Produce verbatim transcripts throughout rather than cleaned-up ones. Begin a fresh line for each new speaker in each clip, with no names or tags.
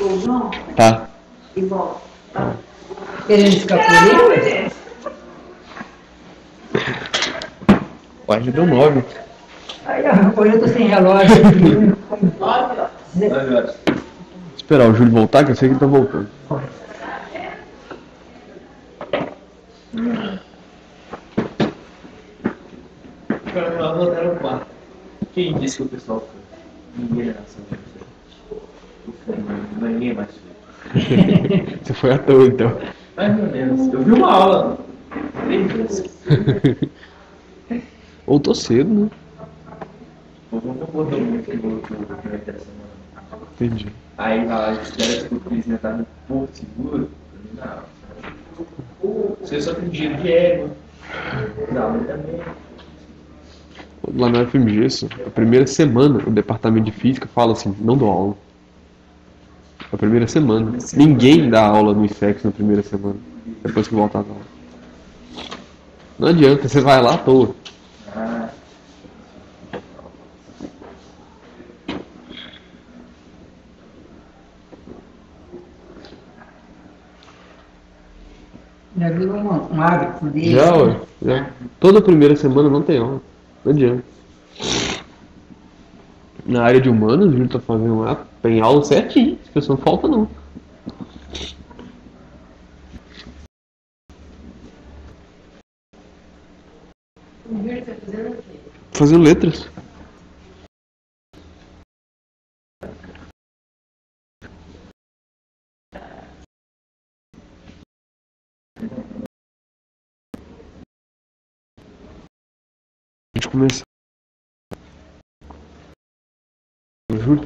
Tá.
E volta. Tá. Querendo escapulir?
Uai, já deu nove.
Aí, hoje eu tô sem relógio.
Esperar o Júlio voltar, que eu sei que ele tá voltando.
Quem disse que o pessoal foi? Ninguém era assim. Ninguém mais foi.
Você foi à toa, então.
Mais ou menos. Eu vi uma aula. Três vezes.
Ou tô cedo, né?
Eu não botou muito que voltou durante a semana.
Entendi.
Aí a espera que o Cris ainda tá no Porto Seguro. Não. Você só tem dinheiro de égua. Não, também.
Lá no F M G, isso, a primeira semana, o departamento de física fala assim, não dou aula. A primeira semana. Ninguém dá aula no I F E X na primeira semana. Depois que volta a aula. Não adianta, você vai lá à toa.
Já viu um, um hábito dele?
Já, ué. Já. Toda primeira semana não tem aula. Não adianta. Na área de humanos, o Júlio tá fazendo lá, tem aula certinho. As pessoas não faltam não.
O Júlio tá fazendo o quê?
Fazendo letras. A gente começa. O Júlio.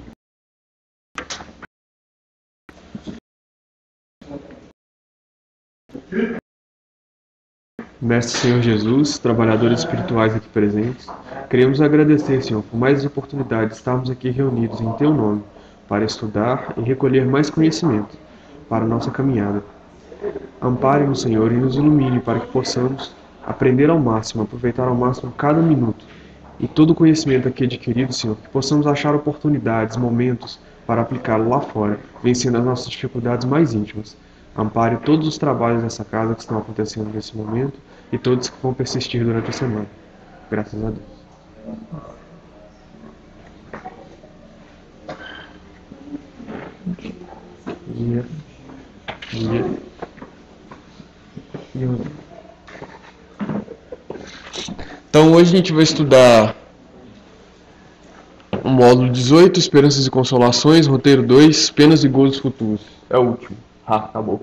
Mestre Senhor Jesus, trabalhadores espirituais aqui presentes, queremos agradecer, Senhor, por mais oportunidades de estarmos aqui reunidos em Teu nome, para estudar e recolher mais conhecimento para a nossa caminhada. Ampare-nos, Senhor, e nos ilumine para que possamos aprender ao máximo, aproveitar ao máximo cada minuto e todo o conhecimento aqui adquirido, Senhor, que possamos achar oportunidades, momentos para aplicá-lo lá fora, vencendo as nossas dificuldades mais íntimas. Ampare todos os trabalhos dessa casa que estão acontecendo nesse momento e todos que vão persistir durante a semana. Graças a Deus. Dia. Dia. Dia. Então hoje a gente vai estudar o módulo dezoito, Esperanças e Consolações, roteiro dois, Penas e Gozos Futuros. É o último. Ah, acabou.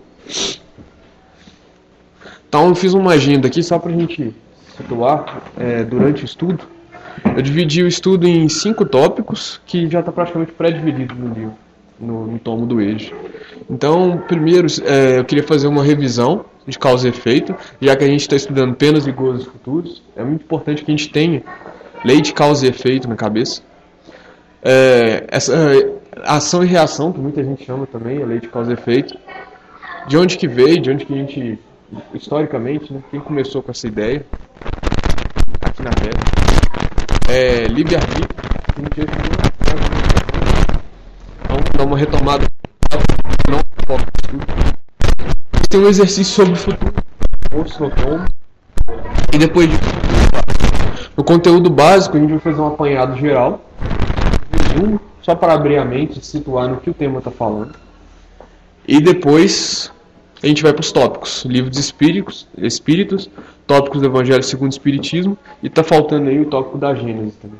Então eu fiz uma agenda aqui só pra gente situar é, durante o estudo. Eu dividi o estudo em cinco tópicos que já está praticamente pré-dividido no livro, no, no tomo do Age. Então, primeiro, é, eu queria fazer uma revisão de causa e efeito, já que a gente está estudando penas e gozos futuros. É muito importante que a gente tenha lei de causa e efeito na cabeça. É, essa ação e reação, que muita gente chama também, a lei de causa e efeito. De onde que veio, de onde que a gente, historicamente, né, quem começou com essa ideia aqui na Terra. É, livre-arbítrio, que a gente estudou. Então, dar uma retomada. Não foca tudo. Tem um exercício sobre o futuro, e depois de no conteúdo básico a gente vai fazer um apanhado geral, resumo, só para abrir a mente e situar no que o tema está falando. E depois a gente vai para os tópicos, livro dos espíritos, espíritos, tópicos do Evangelho segundo o Espiritismo, e está faltando aí o tópico da Gênesis também.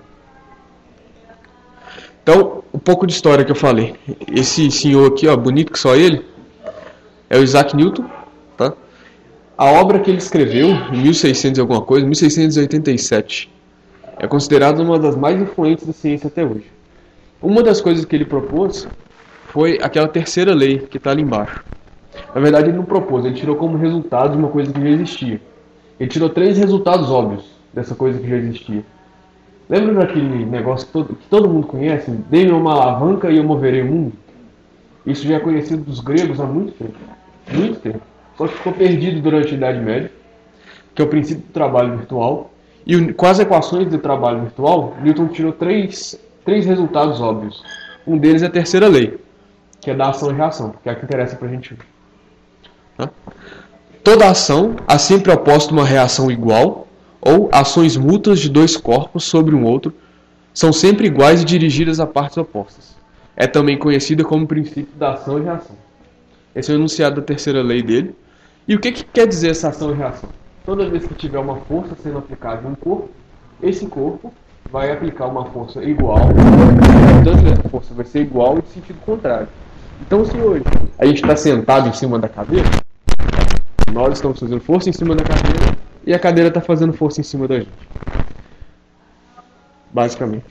Então, um pouco de história que eu falei. Esse senhor aqui, ó, bonito que só ele, é o Isaac Newton, tá? A obra que ele escreveu, em mil e seiscentos e alguma coisa, mil seiscentos e oitenta e sete, é considerada uma das mais influentes da ciência até hoje. Uma das coisas que ele propôs foi aquela terceira lei que está ali embaixo. Na verdade, ele não propôs, ele tirou como resultado de uma coisa que já existia. Ele tirou três resultados óbvios dessa coisa que já existia. Lembra daquele negócio que todo, que todo mundo conhece? Dê-me uma alavanca e eu moverei o mundo? Isso já é conhecido dos gregos há muito tempo. Muito tempo. Só que ficou perdido durante a Idade Média, que é o princípio do trabalho virtual. E com as equações do trabalho virtual, Newton tirou três, três resultados óbvios. Um deles é a terceira lei. que é da ação e reação, que é a que interessa pra gente. Tá? Toda ação há sempre oposta uma reação igual, ou ações mútuas de dois corpos sobre um outro são sempre iguais e dirigidas a partes opostas. É também conhecida como princípio da ação e reação. Esse é o enunciado da terceira lei dele. E o que, que quer dizer essa ação e reação? Toda vez que tiver uma força sendo aplicada em um corpo, esse corpo vai aplicar uma força igual, portanto essa força vai ser igual em sentido contrário. Então, se hoje a gente está sentado em cima da cadeira, nós estamos fazendo força em cima da cadeira e a cadeira está fazendo força em cima da gente. Basicamente.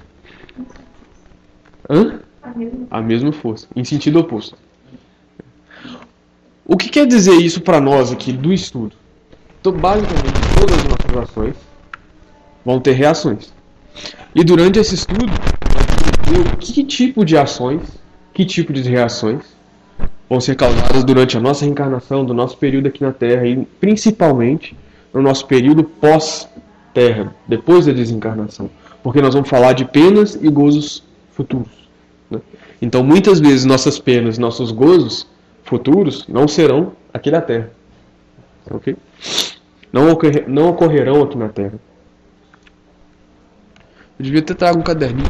Hã? A mesma força, em sentido oposto. O que quer dizer isso para nós aqui do estudo? Então, basicamente, todas as nossas ações vão ter reações. E durante esse estudo, nós vamos ver que tipo de ações, que tipo de reações vão ser causadas durante a nossa reencarnação, do nosso período aqui na Terra e principalmente no nosso período pós-Terra, depois da desencarnação. Porque nós vamos falar de penas e gozos futuros. Né? Então, muitas vezes, nossas penas, nossos gozos futuros não serão aqui na Terra. Ok? Não, ocorrer, não ocorrerão aqui na Terra. Eu devia ter trago um caderninho.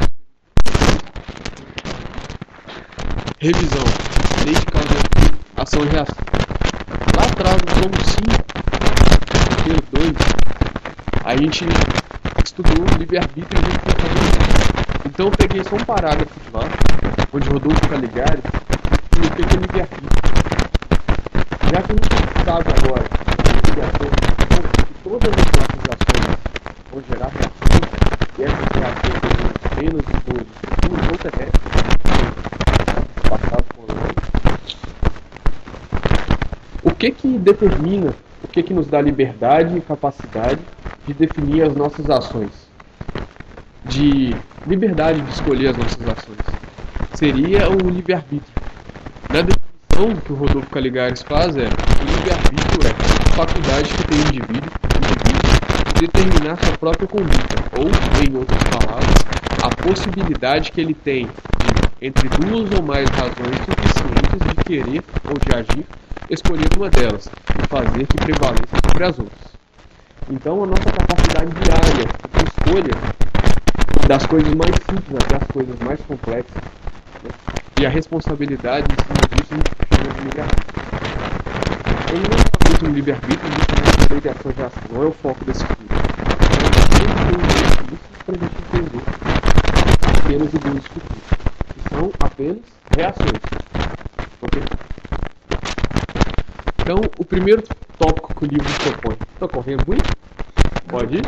Revisão. Lei de causa, ação e reação. Lá atrás, no tomo cinco, número dois, a gente estudou livre-arbítrio e a gente foi fazer isso. Então eu peguei só um parágrafo de lá, onde Rodolfo Caligari explica que é livre-arbítrio. Já que a gente sabe agora que todas as nossas ações vão gerar reações, e essas reações são menos de dois, futuros ou terrestres, passado por lá. O que que determina, o que que nos dá liberdade e capacidade de definir as nossas ações? De liberdade de escolher as nossas ações? Seria o livre-arbítrio. Na definição que o Rodolfo Caligares faz é: o livre-arbítrio é a faculdade que tem o indivíduo, indivíduo de determinar sua própria conduta, ou, em outras palavras, a possibilidade que ele tem de, entre duas ou mais razões suficientes de querer ou de agir, escolher uma delas e fazer que prevaleça sobre as outras. Então, a nossa capacidade diária de escolha das coisas mais simples até as coisas mais complexas, né? E a responsabilidade em cima disso a gente chama de livre-arbítrio. Ele não é muito um livre-arbítrio, justamente a lei de ação e reação, não é o foco desse estudo. Isso para a gente entender apenas e gozos futuros, que são apenas reações. Ok? Então, o primeiro tópico que o livro propõe. Estou correndo muito? Pode ir?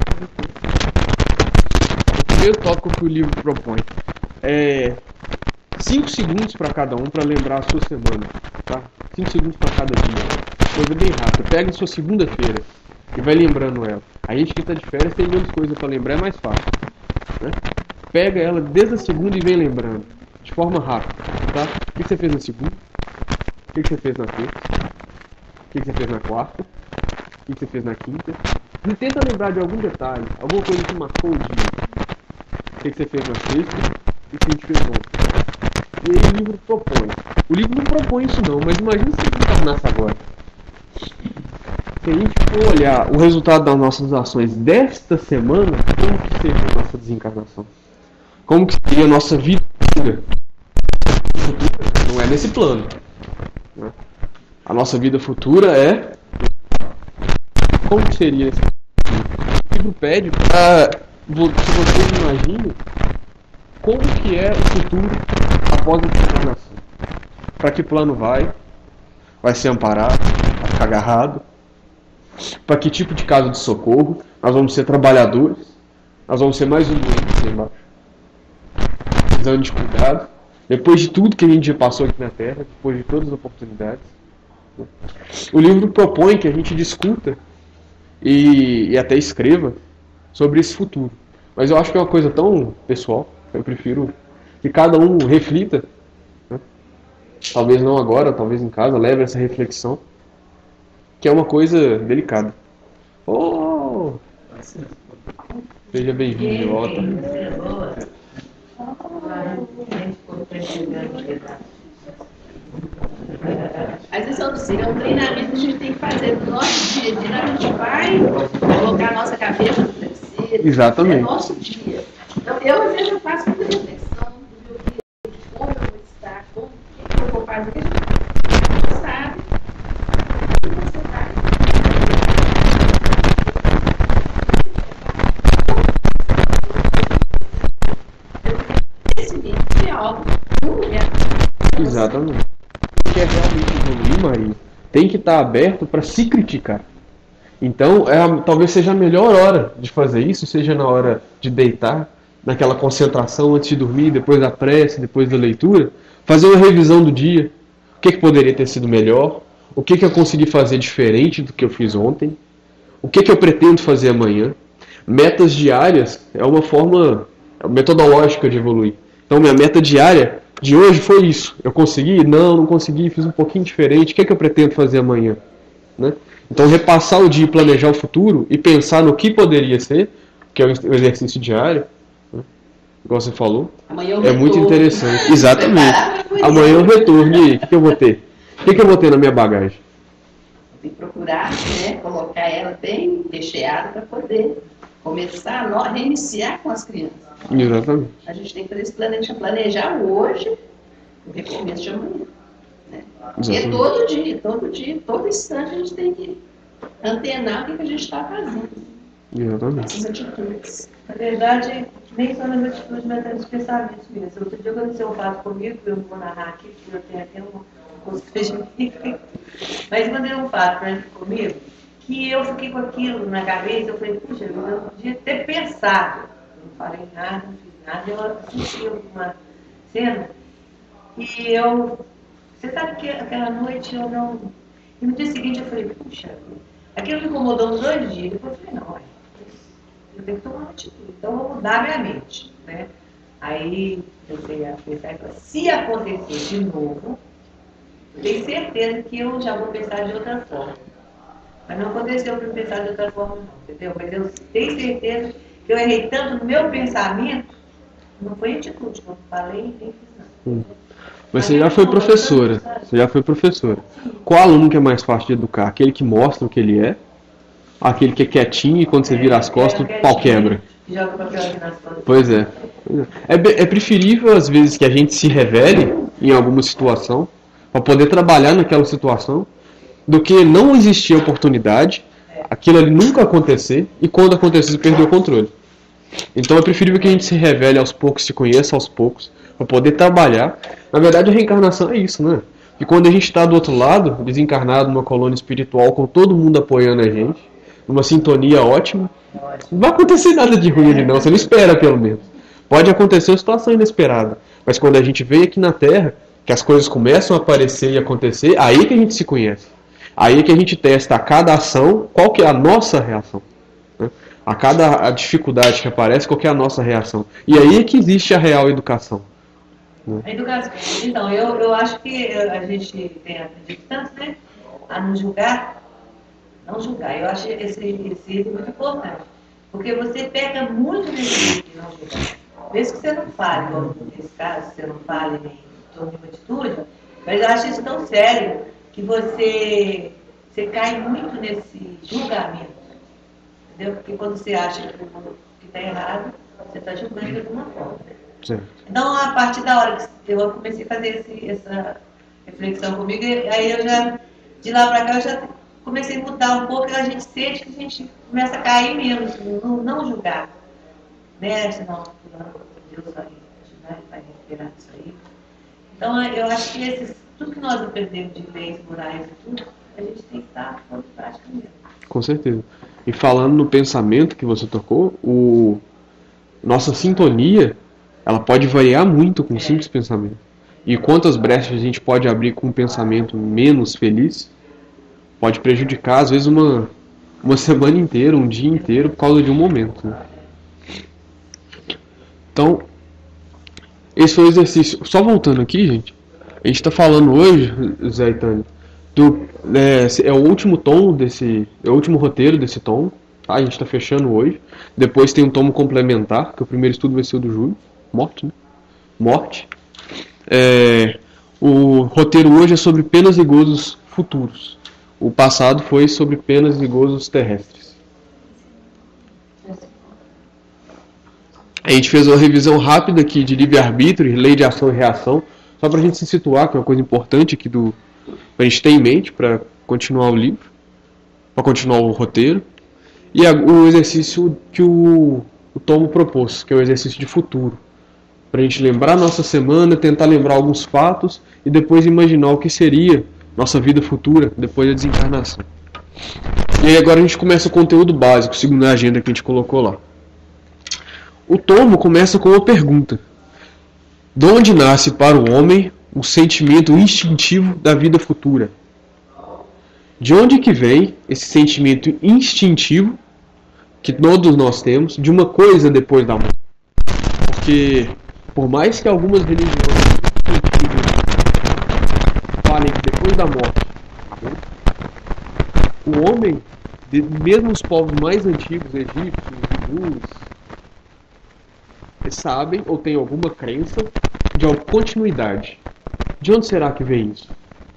O primeiro tópico que o livro propõe é cinco segundos para cada um para lembrar a sua semana. Tá? cinco segundos para cada dia. Coisa bem rápida. Pega a sua segunda-feira e vai lembrando ela. A gente que está de férias tem menos coisa para lembrar, é mais fácil. Né? Pega ela desde a segunda e vem lembrando. De forma rápida. Tá? O que você fez na segunda? O que você fez na terça? O que você fez na quarta? O que você fez na quinta? E tenta lembrar de algum detalhe, alguma coisa que marcou o dia. O que você fez na sexta e o que a gente fez ontem. E aí o livro propõe. O livro não propõe isso não, mas imagina se você encarnasse agora. Se a gente for olhar o resultado das nossas ações desta semana, como que seria a nossa desencarnação? Como que seria a nossa vida futura? Não é nesse plano. Né? A nossa vida futura é... Como que seria esse futuro? O livro pede para que vocês imaginem como que é o futuro após a desencarnação. Para que plano vai? Vai ser amparado? Vai ficar agarrado? Para que tipo de casa de socorro? Nós vamos ser trabalhadores? Nós vamos ser mais um doente lá embaixo? Precisando de cuidado? Depois de tudo que a gente já passou aqui na Terra, depois de todas as oportunidades. O livro propõe que a gente discuta e, e até escreva sobre esse futuro. Mas eu acho que é uma coisa tão pessoal, eu prefiro que cada um reflita, né? Talvez não agora, talvez em casa, leve essa reflexão, que é uma coisa delicada. Oh! Seja bem-vindo de volta.
para você, é um treinamento que a gente tem que fazer no nosso dia a dia. A gente vai colocar a nossa cabeça no travesseiro.
Exatamente.
É nosso dia. Então, eu, às vezes, eu faço muita reflexão do meu dia, de como eu vou estar, como, o que eu vou fazer, que a gente não sabe. O que você vai esse é algo muito real.
Exatamente. Quer realmente evoluir, Maria, tem que estar aberto para se criticar. Então, é a, talvez seja a melhor hora de fazer isso, seja na hora de deitar, naquela concentração antes de dormir, depois da prece, depois da leitura, fazer uma revisão do dia. O que, que poderia ter sido melhor? O que, que eu consegui fazer diferente do que eu fiz ontem? O que, que eu pretendo fazer amanhã? Metas diárias é uma forma metodológica de evoluir. Então, minha meta diária de hoje foi isso. Eu consegui? Não, não consegui, fiz um pouquinho diferente. O que, é que eu pretendo fazer amanhã? Né? Então, repassar o dia e planejar o futuro e pensar no que poderia ser, que é o exercício diário, né? Igual você falou, é muito interessante. Exatamente. Amanhã eu retorno. E aí, o que, que eu vou ter? O que, que eu vou ter na minha bagagem?
Tem que procurar, né, colocar ela bem recheada para poder começar a reiniciar com as crianças.
Exatamente.
A gente tem que fazer esse planejar, planejar hoje o recomeço de amanhã. Né? E todo dia, todo dia, todo instante a gente tem que antenar o que, que a gente está fazendo.
Exatamente.
Essas atitudes.
Na verdade, nem só nas atitudes, mas até nos pensamentos mesmo. Outro dia aconteceu um fato comigo, eu não vou narrar aqui, porque eu tenho até um constrangimento. Mas mandei um fato para ele comigo, que eu fiquei com aquilo na cabeça, eu falei, puxa, eu não podia ter pensado. Eu não falei nada, não fiz nada, eu assisti uma cena e eu... Você sabe que aquela noite eu não... E no dia seguinte eu falei, puxa, aquilo me incomodou uns dois dias. Depois eu falei, não, eu tenho que tomar uma atitude, então eu vou mudar minha mente, né? Aí eu pensei a pensar, se acontecer de novo, eu tenho certeza que eu já vou pensar de outra forma. Mas não aconteceu para eu pensar de outra forma, não, entendeu? Mas eu tenho certeza que eu errei tanto no meu pensamento, não foi atitude, não falei nem fiz nada.
Hum. Mas você já foi professora, você já foi professora. Qual aluno que é mais fácil de educar? Aquele que mostra o que ele é? Aquele que é quietinho e quando você vira as costas, o pau quebra?
Joga o papel aqui nas costas.
Pois é. É, é preferível, às vezes, que a gente se revele em alguma situação, para poder trabalhar naquela situação, do que não existir oportunidade, aquilo ali nunca acontecer, e quando acontecer, perder o controle. Então é preferível que a gente se revele aos poucos, se conheça aos poucos, para poder trabalhar. Na verdade, a reencarnação é isso, né? E quando a gente está do outro lado, desencarnado numa colônia espiritual, com todo mundo apoiando a gente, numa sintonia ótima, não vai acontecer nada de ruim ali não, você não espera pelo menos. Pode acontecer uma situação inesperada, mas quando a gente vem aqui na Terra, que as coisas começam a aparecer e acontecer, aí que a gente se conhece. Aí que a gente testa a cada ação, qual que é a nossa reação. Né? A cada a dificuldade que aparece, qual que é a nossa reação. E aí é que existe a real educação. Né?
A educação. Então, eu, eu acho que a gente tem aprendido tanto, né? A não julgar. Não julgar. Eu acho esse, esse item muito importante. Porque você pega muito nesse item de não julgar. Mesmo que você não fale, igual nesse caso, você não fale nem em torno de uma atitude, mas eu acho isso tão sério que você, você cai muito nesse julgamento. Entendeu? Porque quando você acha que está errado, você está julgando de alguma forma. Né?
Certo.
Então, a partir da hora que eu comecei a fazer esse, essa reflexão comigo, aí eu já, de lá para cá, eu já comecei a mudar um pouco, e a gente sente que a gente começa a cair menos, não, não julgar. Né? Senão, Deus vai ajudar, vai recuperar isso aí. Então, eu acho que esses, tudo que nós aprendemos de leis morais e tudo, a gente tem que estar em prática mesmo.
Com certeza. E falando no pensamento que você tocou, o... nossa sintonia, ela pode variar muito com um simples pensamento. E quantas brechas a gente pode abrir com um pensamento menos feliz, pode prejudicar, às vezes, uma, uma semana inteira, um dia inteiro, por causa de um momento. Né? Então, esse foi o exercício. Só voltando aqui, gente, a gente está falando hoje, Zé e Tânia, do, é, é o último tom desse, é o último roteiro desse tom, tá? A gente está fechando hoje. Depois tem um tomo complementar, que o primeiro estudo vai ser o do Júlio, morte, né? Morte. É, o roteiro hoje é sobre penas e gozos futuros. O passado foi sobre penas e gozos terrestres. A gente fez uma revisão rápida aqui de livre-arbítrio, lei de ação e reação, só para a gente se situar, que é uma coisa importante aqui do, pra gente ter em mente para continuar o livro, para continuar o roteiro. E a, o exercício que o, o Tomo propôs, que é o exercício de futuro. Para a gente lembrar nossa semana, tentar lembrar alguns fatos e depois imaginar o que seria nossa vida futura depois da desencarnação. E aí agora a gente começa o conteúdo básico, segundo a agenda que a gente colocou lá. O tomo começa com uma pergunta: de onde nasce para o homem o sentimento instintivo da vida futura? De onde que vem esse sentimento instintivo que todos nós temos de uma coisa depois da morte? Porque por mais que algumas religiões falem que depois da morte, o homem, mesmo os povos mais antigos, egípcios, hindus, sabem ou têm alguma crença de alguma continuidade. De onde será que vem isso?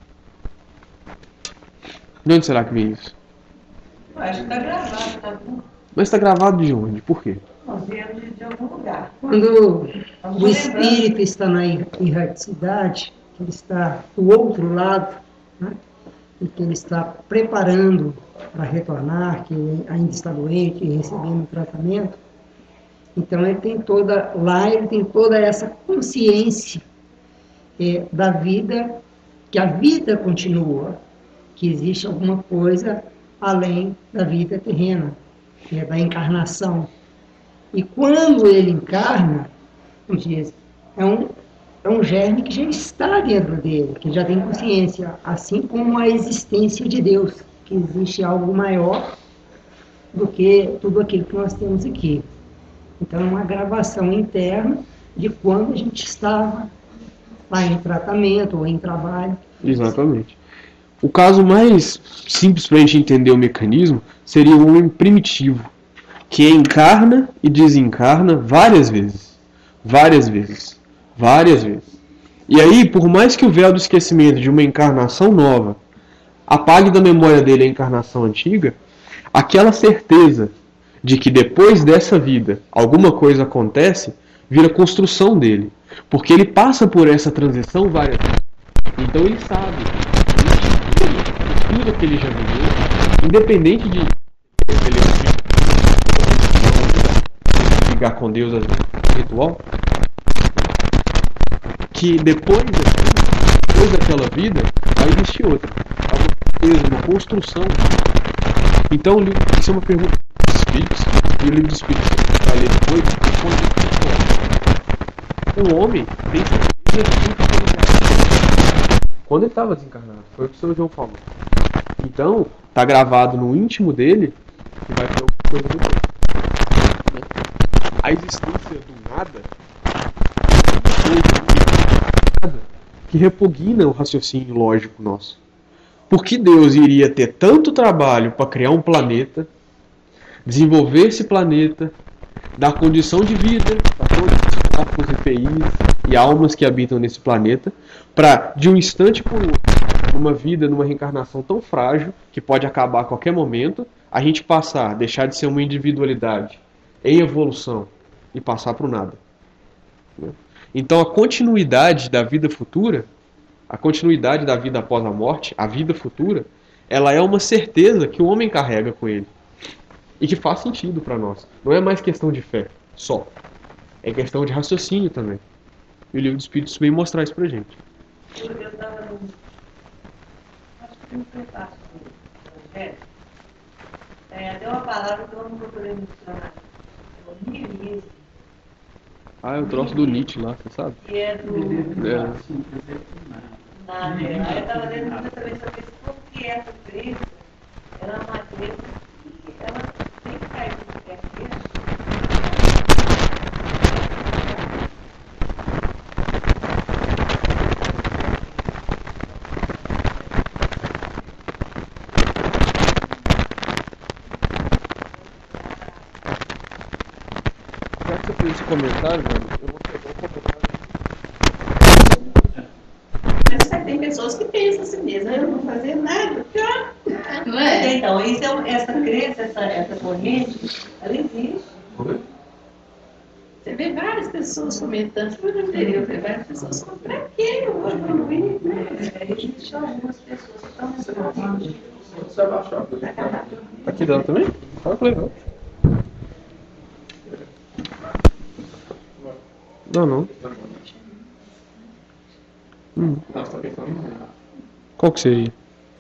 De onde será que vem isso?
Eu acho que está gravado, tá bom?
Mas está gravado de onde? Por quê?
Nós viemos de, de algum lugar.
Quando
Vamos
o
lembrando.
espírito está na erraticidade, que ele está do outro lado, né? E que ele está preparando para retornar, que ainda está doente e recebendo tratamento, então ele tem toda, lá ele tem toda essa consciência é, da vida, que a vida continua, que existe alguma coisa além da vida terrena, que é da encarnação. E quando ele encarna, como diz, é um, é um germe que já está dentro dele, que já tem consciência, assim como a existência de Deus, que existe algo maior do que tudo aquilo que nós temos aqui. Então é uma gravação interna de quando a gente estava lá em tratamento ou em trabalho.
Exatamente. O caso mais simples para a gente entender o mecanismo seria o homem primitivo, que encarna e desencarna várias vezes. Várias vezes. Várias vezes. E aí, por mais que o véu do esquecimento de uma encarnação nova apague da memória dele a encarnação antiga, aquela certeza de que depois dessa vida alguma coisa acontece, vira construção dele. Porque ele passa por essa transição várias vezes. Então ele sabe, tudo que ele já viveu, independente de ele ligar com Deus ritual, que depois, depois daquela vida vai existir outra. Uma construção. Então isso é uma pergunta dos Espíritos, e o livro dos Espíritos que vai ler depois responde: o homem tem certeza de tudo quando ele estava desencarnado. Foi o que o senhor João falou. Então, está gravado no íntimo dele que vai ter alguma coisa depois. A existência do nada, que repugna o raciocínio lógico nosso. Por que Deus iria ter tanto trabalho para criar um planeta, desenvolver esse planeta, dar condição de vida para todos os corpos e P Is e almas que habitam nesse planeta, para, de um instante por outro, numa vida, numa reencarnação tão frágil, que pode acabar a qualquer momento, a gente passar, deixar de ser uma individualidade em evolução e passar para o nada. Então a continuidade da vida futura, a continuidade da vida após a morte, a vida futura, ela é uma certeza que o homem carrega com ele. E que faz sentido para nós. Não é mais questão de fé, só. É questão de raciocínio também. E o livro dos Espíritos vem mostrar isso pra gente.
Eu estava no. Acho que tem um prefácio do Evangelho. É, deu uma palavra que eu não procurei no dicionário. É o niilismo.
Ah, é o troço do Nietzsche lá, você sabe?
Que é do.
É.
Nada. Aí eu estava lendo justamente sobre isso, porque essa crença era uma crença que ela tem que cair no pé dele.
Já que você fez esse comentário, velho, eu vou pegar o comentário.
Mas tem pessoas que têm pensa assim mesmo, eu não vou fazer nada, não é?
Então, isso é, um- essa crença, essa, essa corrente, ela existe.
Você vê várias pessoas comentando, eu não teria, eu vejo várias pessoas falando, pra quê? Eu vou evoluir, né?
É, existem algumas pessoas que estão nessa corrente.
Só abaixar.
Aqui dela também? Fala pra ele. Não, não. Hum.
Não, você tá pensando em
Qual que seria?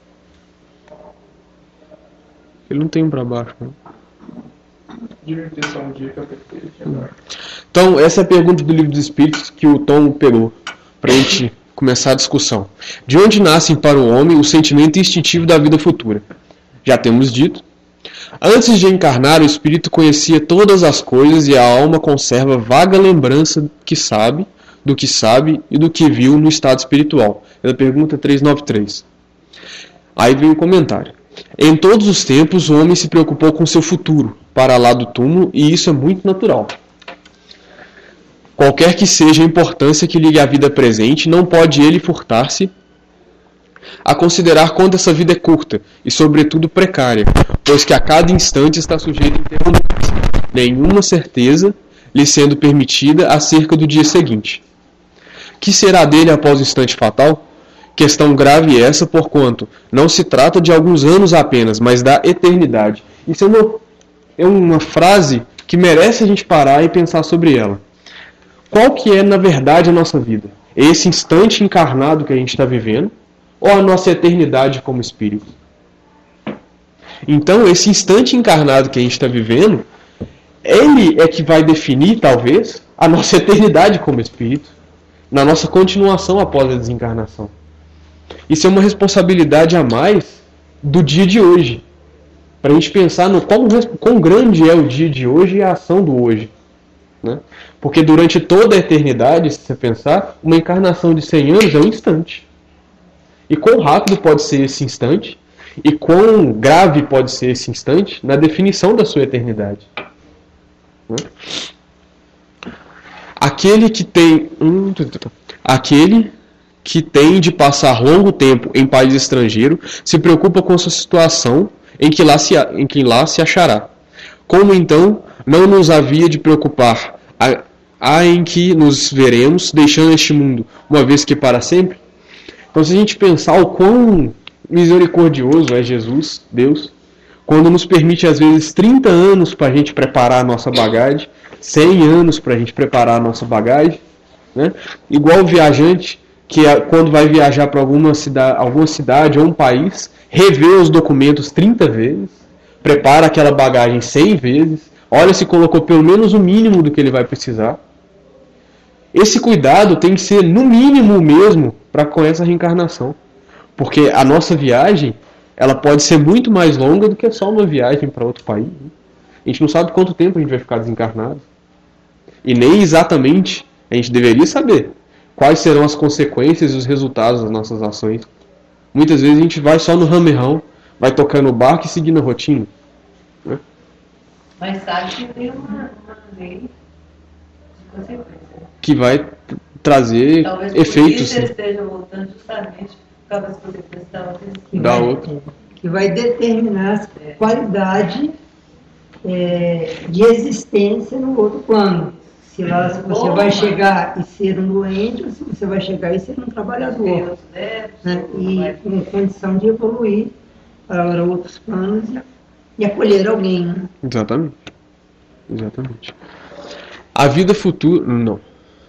Ele não tem um pra baixo, não.
divertir só um dia que eu perfeito agora.
Então, essa é a pergunta do Livro dos Espíritos que o Tom pegou pra gente começar a discussão. De onde nascem para o homem o sentimento instintivo da vida futura? Já temos dito. Antes de encarnar, o espírito conhecia todas as coisas e a alma conserva vaga lembrança que sabe, do que sabe e do que viu no estado espiritual. É a pergunta trezentos e noventa e três. Aí vem o comentário. Em todos os tempos, o homem se preocupou com seu futuro, para lá do túmulo, e isso é muito natural. Qualquer que seja a importância que ligue à vida presente, não pode ele furtar-se a considerar quanto essa vida é curta e, sobretudo, precária, pois que a cada instante está sujeito a interromper-se, nenhuma certeza lhe sendo permitida acerca do dia seguinte. Que será dele após o instante fatal? Questão grave essa, porquanto não se trata de alguns anos apenas, mas da eternidade. Isso é uma, é uma frase que merece a gente parar e pensar sobre ela. Qual que é, na verdade, a nossa vida? É esse instante encarnado que a gente está vivendo? Ou a nossa eternidade como espírito? Então, esse instante encarnado que a gente está vivendo, ele é que vai definir, talvez, a nossa eternidade como espírito, na nossa continuação após a desencarnação. Isso é uma responsabilidade a mais do dia de hoje, para a gente pensar no quão, quão grande é o dia de hoje e a ação do hoje. Né? Porque durante toda a eternidade, se você pensar, uma encarnação de cem anos é um instante. E quão rápido pode ser esse instante, e quão grave pode ser esse instante na definição da sua eternidade. Né? Aquele que tem... Hum, aquele que tem de passar longo tempo em país estrangeiro se preocupa com sua situação em que lá se, em que lá se achará. Como então não nos havia de preocupar a, a em que nos veremos deixando este mundo, uma vez que para sempre? Então, se a gente pensar o quão misericordioso é Jesus, Deus, quando nos permite às vezes trinta anos para a gente preparar a nossa bagagem, cem anos para a gente preparar a nossa bagagem, né? Igual o viajante que quando vai viajar para alguma cidade, alguma cidade ou um país, revê os documentos trinta vezes, prepara aquela bagagem cem vezes, olha se colocou pelo menos o mínimo do que ele vai precisar. Esse cuidado tem que ser no mínimo mesmo para com essa reencarnação. Porque a nossa viagem, ela pode ser muito mais longa do que só uma viagem para outro país. A gente não sabe quanto tempo a gente vai ficar desencarnado. E nem exatamente a gente deveria saber quais serão as consequências e os resultados das nossas ações. Muitas vezes a gente vai só no ramerrão, vai tocando o barco e seguindo a rotina. Né?
Mas sabe que tem uma, uma lei de consequência.
Que vai trazer
Talvez por
efeitos.
isso ele esteja voltando justamente por causa das consequências da outra
que
Da
vai,
outra.
que vai determinar a qualidade é, de existência no outro plano. Se lá se você vai chegar e ser um doente, ou se você vai chegar e ser um trabalhador. Né? E com condição de evoluir para outros planos e, e acolher alguém. Né?
Exatamente. Exatamente. A vida futura... Não.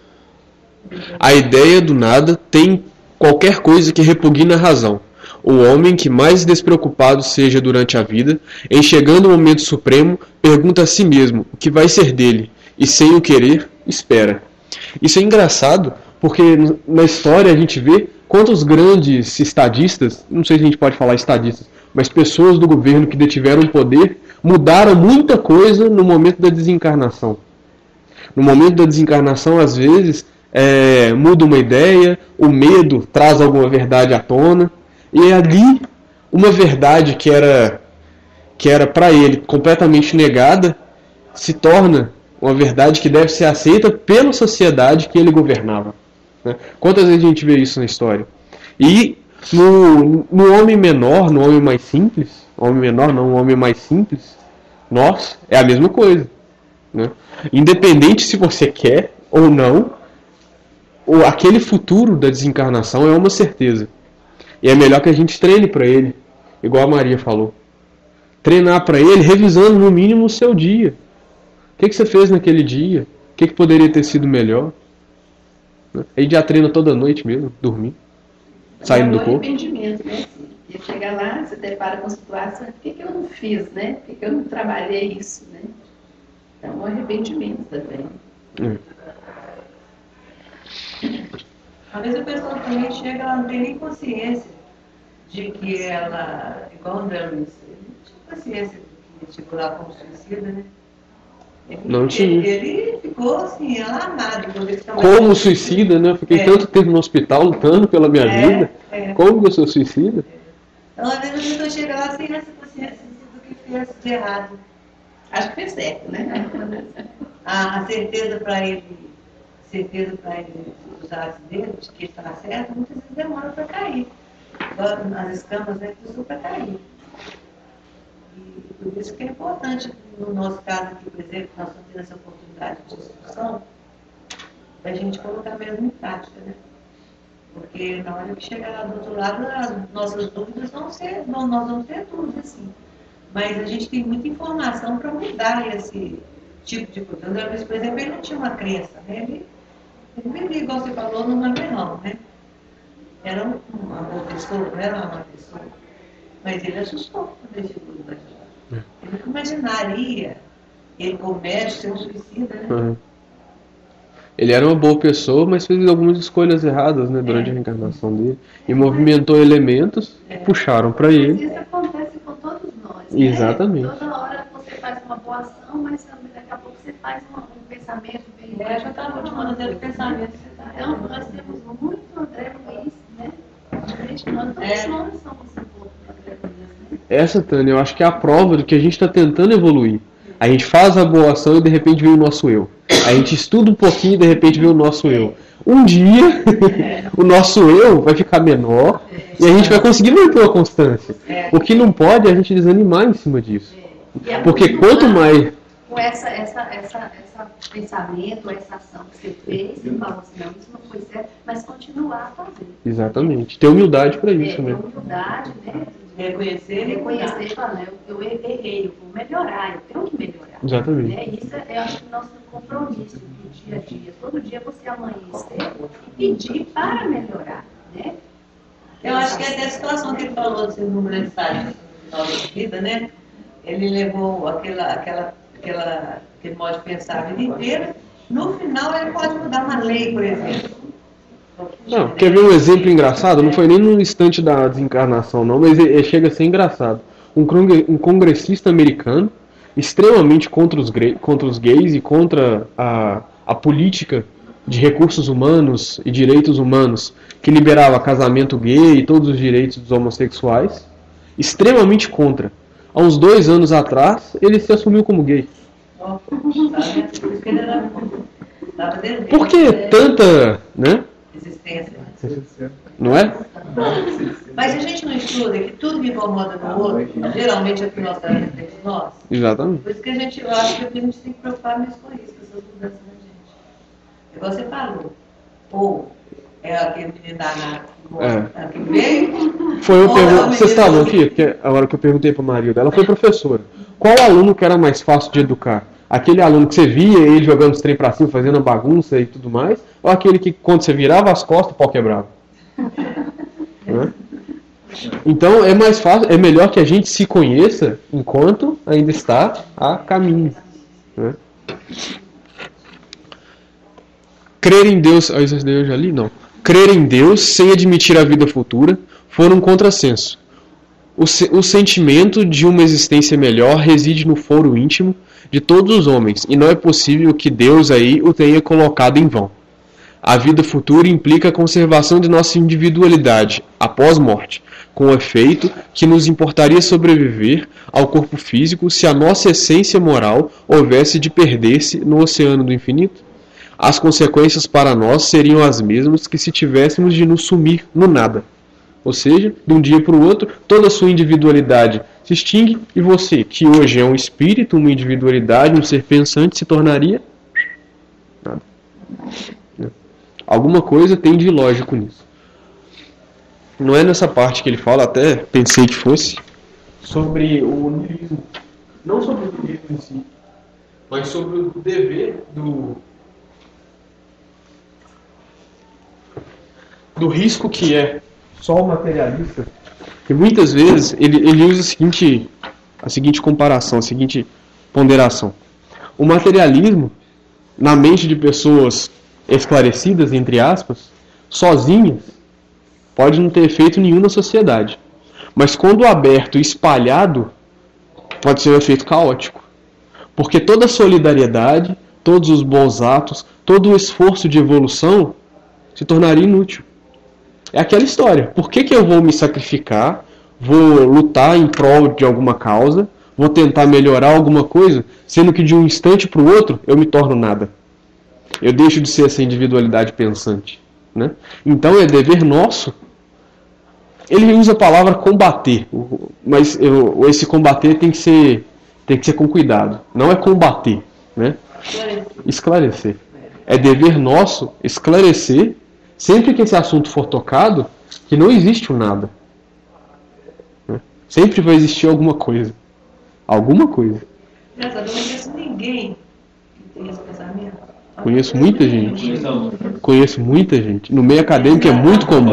A ideia do nada tem qualquer coisa que repugna a razão. O homem que mais despreocupado seja durante a vida, em chegando o momento supremo, pergunta a si mesmo o que vai ser dele, e sem o querer, espera. Isso é engraçado, porque na história a gente vê quantos grandes estadistas, não sei se a gente pode falar estadistas, mas pessoas do governo que detiveram poder, mudaram muita coisa no momento da desencarnação. No momento da desencarnação, às vezes, é, muda uma ideia, o medo traz alguma verdade à tona, e ali, uma verdade que era, que era para ele completamente negada, se torna uma verdade que deve ser aceita pela sociedade que ele governava. Né? Quantas vezes a gente vê isso na história? E No, no homem menor, no homem mais simples, homem menor não, no homem mais simples, nós, é a mesma coisa. Né? Independente se você quer ou não, ou aquele futuro da desencarnação é uma certeza. E é melhor que a gente treine para ele, igual a Maria falou. Treinar para ele, revisando no mínimo o seu dia. O que, que você fez naquele dia? O que, que poderia ter sido melhor? A gente já treina toda noite mesmo, dormir, saindo do corpo.
Arrependimento, né? E chega lá, você depara com a situação, por que, que eu não fiz, né? Por que, que eu não trabalhei isso, né? Então, um arrependimento também.
É.
Às vezes a pessoa também chega, ela não tem nem consciência de que ela, igual o André Luiz, ele não tinha consciência de que chegou lá como suicida, né? Ele,
Não tinha.
Ele, ele ficou assim, alarmado.
Como suicida, né? Eu fiquei é. tanto tempo no hospital lutando pela minha é, vida. É. Como que eu sou suicida?
Então, às vezes a pessoa chega lá sem essa consciência do que fez de errado.
Acho que fez certo, né?
A certeza para ele, certeza para ele usar as dedos, que está certo, muitas vezes demora para cair. As escamas, né, custam para cair. E por isso que é importante, no nosso caso aqui, por exemplo, nós estamos tendo essa oportunidade de discussão, da gente colocar mesmo em prática, né? Porque na hora que chegar lá do outro lado, as nossas dúvidas vão ser, não, nós vamos ter dúvidas, sim. Mas a gente tem muita informação para mudar esse tipo de coisa. André Luiz, por exemplo, ele não tinha uma crença, né? Ele, ele vivia, igual você falou, numa real, né? Era uma boa pessoa, não era uma má pessoa. Mas ele assustou quando ele chegou no Brasil. Ele nunca imaginaria ele como médico ser um suicida, né?
Uhum. Ele era uma boa pessoa, mas fez algumas escolhas erradas, né, durante é. a reencarnação dele. E movimentou elementos que é. puxaram para ele.
Isso acontece com todos nós.
Exatamente.
Né? Toda hora você faz uma boa ação, mas daqui a pouco você faz uma, um pensamento bem.
É, já está continuando dentro do pensamento.
Então, nós temos muito André Luiz, né? Gente, nós todos é. nós somos um pouco André Luiz, né?
Essa, Tânia, eu acho que é a prova do que a gente está tentando evoluir. A gente faz a boa ação e de repente vem o nosso eu. A gente estuda um pouquinho e de repente vem o nosso eu. Um dia, o nosso eu vai ficar menor e a gente vai conseguir manter uma constância. O que não pode é a gente desanimar em cima disso. Porque quanto mais...
Com essa, essa, essa, essa pensamento, essa ação que você fez, você falou assim, não, isso não foi certo, mas continuar a fazer.
Exatamente. Ter humildade para isso,
é,
né?
Ter humildade, né?
Reconhecer,
reconhecer e falar, eu, eu errei, eu vou melhorar, eu tenho que melhorar.
Exatamente.
Né? Isso é, eu acho que o nosso compromisso do dia a dia. Todo dia você amanhecer e pedir para melhorar, né?
Eu acho que até a situação que ele falou do seu número de site na vida, né? Ele levou aquela, aquela, aquela, aquele modo de pensar a vida inteira. No final ele pode mudar uma lei, por exemplo.
Não, quer ver um exemplo engraçado? Não foi nem no instante da desencarnação, não, mas ele chega a ser engraçado. Um, um congressista americano, extremamente contra os, contra os gays e contra a, a política de recursos humanos e direitos humanos, que liberava casamento gay e todos os direitos dos homossexuais, extremamente contra. Há uns dois anos atrás, ele se assumiu como gay. Por que tanta, né?
Existência.
Não é?
Mas a gente não estuda que tudo que incomoda no outro, geralmente é o que nós trazemos dentro de nós.
Exatamente.
Por isso que a gente, eu acho que a gente tem que preocupar mesmo com isso, com essas mudanças da gente. Igual você falou. Ou é aquele menino danado que veio.
Foi eu pergun- Vocês estavam aqui? Porque a hora que eu perguntei para a Marilda, ela foi professora. Qual aluno que era mais fácil de educar? Aquele aluno que você via ele jogando os trem pra cima, fazendo a bagunça e tudo mais, ou aquele que quando você virava as costas, o pau quebrava? Né? Então é mais fácil, é melhor que a gente se conheça enquanto ainda está a caminho. Né? Crer em Deus, ah, isso daí eu já li? Não. Crer em Deus sem admitir a vida futura for um contrassenso. O, se, o sentimento de uma existência melhor reside no foro íntimo de todos os homens, e não é possível que Deus aí o tenha colocado em vão. A vida futura implica a conservação de nossa individualidade após morte, com o efeito que nos importaria sobreviver ao corpo físico se a nossa essência moral houvesse de perder-se no oceano do infinito. As consequências para nós seriam as mesmas que se tivéssemos de nos sumir no nada. Ou seja, de um dia para o outro, toda a sua individualidade se extingue e você, que hoje é um espírito, uma individualidade, um ser pensante, se tornaria nada. Alguma coisa tem de ilógico nisso. Não é nessa parte que ele fala, até pensei que fosse, sobre o niilismo. Não sobre o niilismo em si, mas sobre o dever do, do risco que é só o materialista. E muitas vezes ele, ele usa a seguinte, a seguinte comparação, a seguinte ponderação. O materialismo, na mente de pessoas esclarecidas, entre aspas, sozinhas, pode não ter efeito nenhum na sociedade. Mas quando aberto e espalhado, pode ser um efeito caótico. Porque toda a solidariedade, todos os bons atos, todo o esforço de evolução se tornaria inútil. É aquela história. Por que que eu vou me sacrificar, vou lutar em prol de alguma causa, vou tentar melhorar alguma coisa, sendo que de um instante para o outro eu me torno nada? Eu deixo de ser essa individualidade pensante, né? Então é dever nosso. Ele usa a palavra combater, mas eu, esse combater tem que ser, tem que ser com cuidado. Não é combater, né? Esclarecer. É dever nosso esclarecer, sempre que esse assunto for tocado, que não existe o nada. Sempre vai existir alguma coisa. Alguma coisa.
Engraçado, eu não conheço ninguém que tem esse pensamento.
Conheço muita gente. Conheço muita gente. No meio acadêmico é muito comum.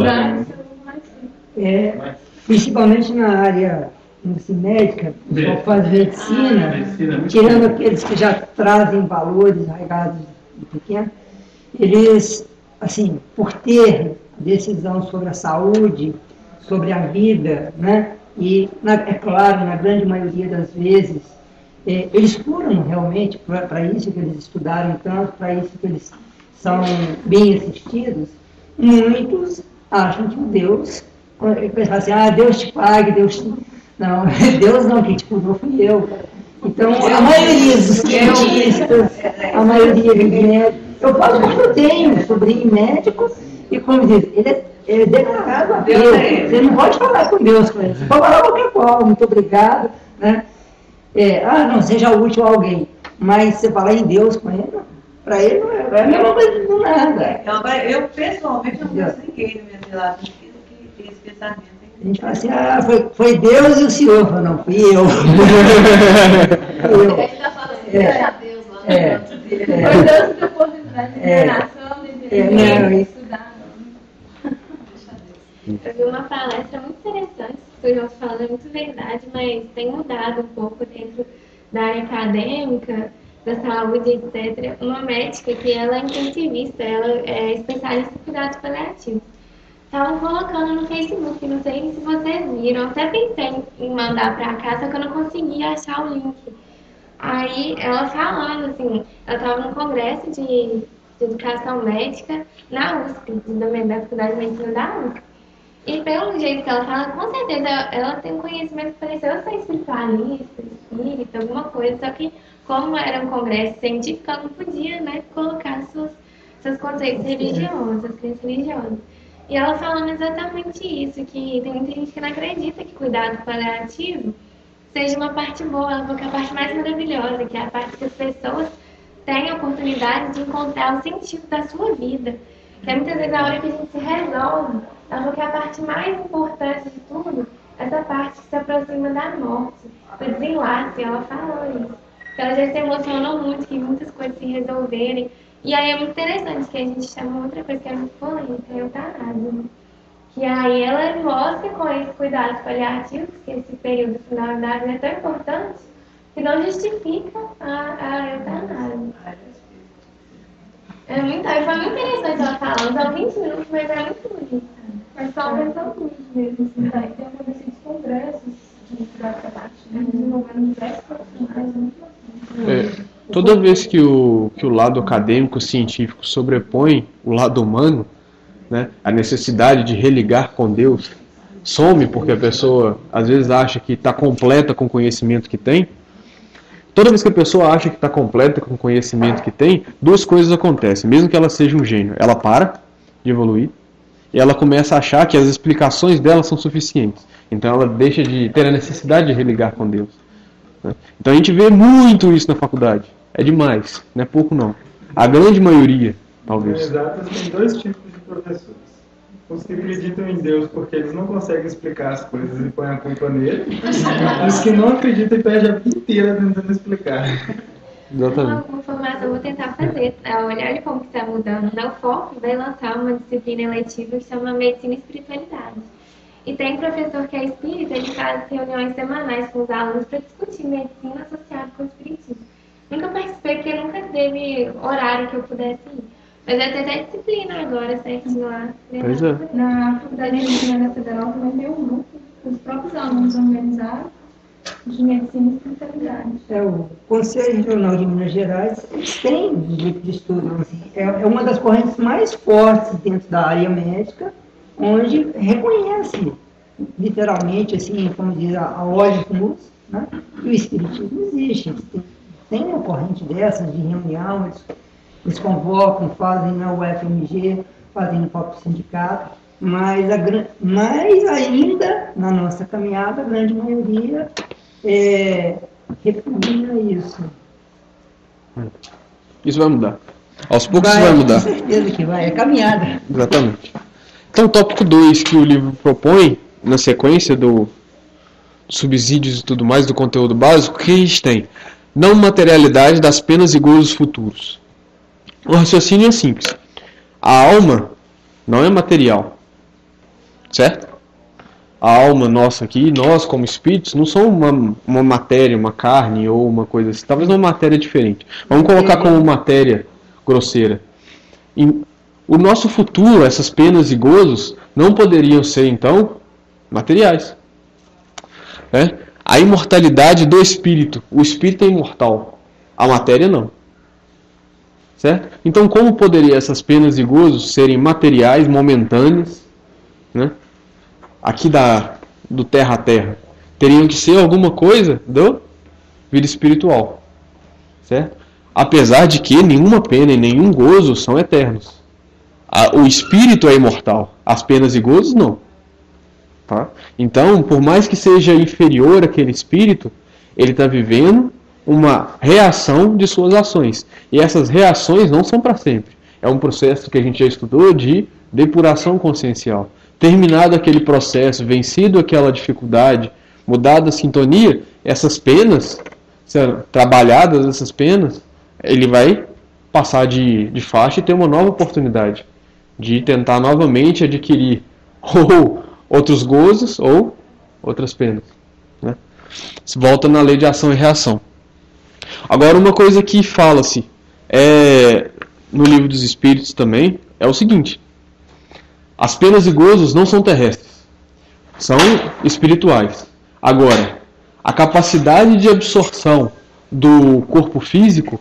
É, principalmente na área assim, médica, o pessoal faz medicina, ah, tirando aqueles que já trazem valores arraigados de pequeno, eles, assim, por ter decisão sobre a saúde, sobre a vida, né? E, na, é claro, na grande maioria das vezes, é, eles curam realmente, para isso que eles estudaram tanto, para isso que eles são bem assistidos. Muitos acham que Deus, pensam assim, ah, Deus te pague, Deus te... Não, Deus não, quem te curou fui eu. Então, a maioria dos cientistas, a maioria dos médicos, eu falo porque eu tenho um sobrinho médico, e como diz, ele é, é declarado a Deus. Você não pode falar com Deus com ele, você pode falar qualquer qual, muito obrigado, né? É, ah, não, seja útil a alguém, mas você falar em Deus com ele, para ele não é, é a mesma coisa de nada.
Agora, eu pessoalmente não conheço ninguém na minha relação que tem esse pensamento.
A gente fala assim, ah, foi, foi Deus e o Senhor. Eu falo, não, fui eu.
Ele está falando que é a Deus lá.
É, é,
foi Deus que deu oportunidade de internação, de
é,
estudar. Eu vi uma palestra muito interessante, que o João falando é muito verdade, mas tem mudado um pouco dentro da área acadêmica, da saúde, etcétera. Uma médica que ela é intensivista, ela é especialista em cuidados paliativos. Estavam colocando no Facebook, não sei se vocês viram, eu até pensei em mandar para cá, só que eu não conseguia achar o link. Aí ela falando assim, ela estava num congresso de, de educação médica na U S P, da Faculdade de Medicina da U S P. E pelo jeito que ela fala, com certeza ela tem um conhecimento que pareceu eu ser espiritualista, espírita, alguma coisa, só que como era um congresso científico, ela não podia, né, colocar seus, seus conceitos religiosos, suas crenças religiosas. E ela falando exatamente isso, que tem muita gente que não acredita que cuidado paliativo seja uma parte boa, ela falou que é a parte mais maravilhosa, que é a parte que as pessoas têm a oportunidade de encontrar o sentido da sua vida. Que é muitas vezes a hora que a gente se resolve, ela falou que a parte mais importante de tudo, essa parte que se aproxima da morte, do desenlace, ela falou isso. Que ela já se emocionou muito, que muitas coisas se resolverem. E aí é muito interessante que a gente chama outra coisa que é muito polêmica, é a eutanásia, né? Que aí ela mostra com esses cuidados paliativos, que esse período final da vida é tão importante, que não justifica a, a eutanásia. É muito, foi muito interessante ela falando, são vinte minutos, mas é muito bonito.
Mas só pensando nisso mesmo, assim, daí tem acontecido congressos de cuidados paliativos, desenvolvendo diversos profissionais, muito bacana.
É. Toda vez que o, que o lado acadêmico científico sobrepõe o lado humano, né, a necessidade de religar com Deus some, porque a pessoa às vezes acha que está completa com o conhecimento que tem. Toda vez que a pessoa acha que está completa com o conhecimento que tem, duas coisas acontecem, mesmo que ela seja um gênio. Ela para de evoluir, e ela começa a achar que as explicações dela são suficientes. Então ela deixa de ter a necessidade de religar com Deus. Né? Então a gente vê muito isso na faculdade. É demais, não é pouco não. A grande maioria, talvez.
Exato, tem dois tipos de professores. Os que acreditam em Deus porque eles não conseguem explicar as coisas e põem a culpa nele. E os que não acreditam e perdem a vida inteira tentando explicar.
Exatamente.
Uma formação eu vou tentar fazer. Olhar como está mudando. Na U F O P vai lançar uma disciplina eletiva que chama Medicina e Espiritualidade. E tem um professor que é espírita, ele faz reuniões semanais com os alunos para discutir medicina associada com o espiritismo. Nunca participei porque nunca teve horário que eu pudesse ir. Mas vai ter até disciplina agora, certinho lá.
Pois é.
Na Faculdade de Medicina da Federal também tem um grupo que os próprios alunos organizaram de medicina e espiritualidade.
É, o Conselho Regional de Minas Gerais, eles têm um grupo de estudo. Assim, é, é uma das correntes mais fortes dentro da área médica, onde reconhece, literalmente, assim, como diz a, a Olivos, né, que o espiritismo existe. Tem, tem uma corrente dessas de reunião, eles, eles convocam, fazem na U F M G, fazem no próprio sindicato, mas, a, mas ainda, na nossa caminhada, a grande maioria é, repugna isso.
Isso vai mudar. Aos poucos
vai,
isso vai mudar.
Com certeza que vai, é caminhada.
Exatamente. Então, o tópico dois que o livro propõe, na sequência do subsídios e tudo mais, do conteúdo básico, que a gente tem? Não materialidade das penas e gozos futuros. O raciocínio é simples. A alma não é material. Certo? A alma nossa aqui, nós como espíritos, não somos uma, uma matéria, uma carne ou uma coisa assim. Talvez uma matéria diferente. Vamos colocar como matéria grosseira. E o nosso futuro, essas penas e gozos, não poderiam ser, então, materiais. É? A imortalidade do espírito. O espírito é imortal. A matéria não. Certo? Então, como poderiam essas penas e gozos serem materiais, momentâneos, né? Aqui da, do terra a terra? Teriam que ser alguma coisa do vida espiritual. Certo? Apesar de que nenhuma pena e nenhum gozo são eternos. O espírito é imortal. As penas e gozos não. Tá? Então, por mais que seja inferior àquele espírito, ele está vivendo uma reação de suas ações. E essas reações não são para sempre. É um processo que a gente já estudou de depuração consciencial. Terminado aquele processo, vencido aquela dificuldade, mudada a sintonia, essas penas, trabalhadas essas penas, ele vai passar de, de faixa e ter uma nova oportunidade de tentar novamente adquirir ou outros gozos ou outras penas. Né? Volta na lei de ação e reação. Agora, uma coisa que fala-se é, no Livro dos Espíritos também é o seguinte: as penas e gozos não são terrestres, são espirituais. Agora, a capacidade de absorção do corpo físico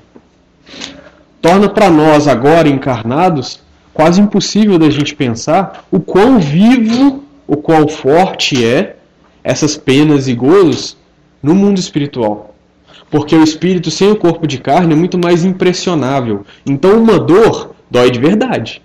torna para nós, agora encarnados, quase impossível da gente pensar o quão vivo, o quão forte é essas penas e gozos no mundo espiritual. Porque o espírito sem o corpo de carne é muito mais impressionável. Então uma dor dói de verdade.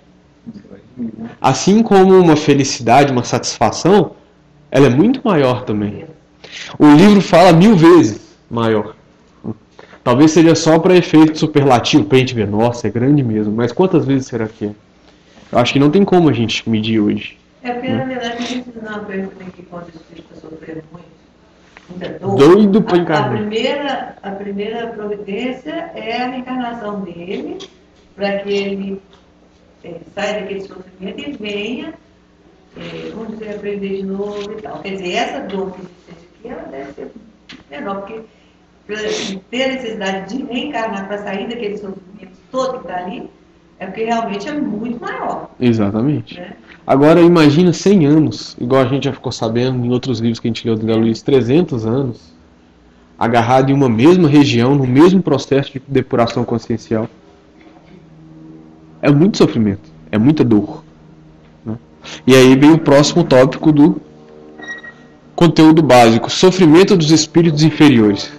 Assim como uma felicidade, uma satisfação, ela é muito maior também. O livro fala mil vezes maior. Talvez seja só para efeito superlativo, para a gente ver, nossa, é grande mesmo. Mas quantas vezes será que é? Eu acho que não tem como a gente medir hoje.
É porque, na verdade, a gente não pergunta que quando o espírito sofreu muito, muita dor.
Doido para
a, a,
encarnar.
primeira, a primeira providência é a reencarnação dele, para que ele é, saia daquele sofrimento e venha, é, vamos dizer, aprender de novo e tal. Quer dizer, essa dor que a gente sente aqui, ela deve ser menor, porque ter a necessidade de reencarnar para sair daquele sofrimento todo que está ali, é porque realmente é muito maior.
Exatamente.
Né?
Agora imagina cem anos, igual a gente já ficou sabendo em outros livros que a gente leu do André Luiz, trezentos anos, agarrado em uma mesma região, no mesmo processo de depuração consciencial. É muito sofrimento, é muita dor. Né? E aí vem o próximo tópico do conteúdo básico, sofrimento dos espíritos inferiores.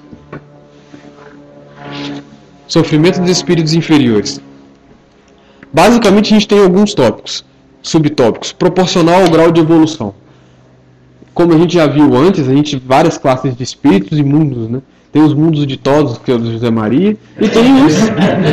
Sofrimento dos espíritos inferiores. Basicamente a gente tem alguns tópicos. subtópicos, proporcional ao grau de evolução. Como a gente já viu antes, a gente tem várias classes de espíritos e mundos, né? Tem os mundos ditosos, que é o do José Maria, e tem os...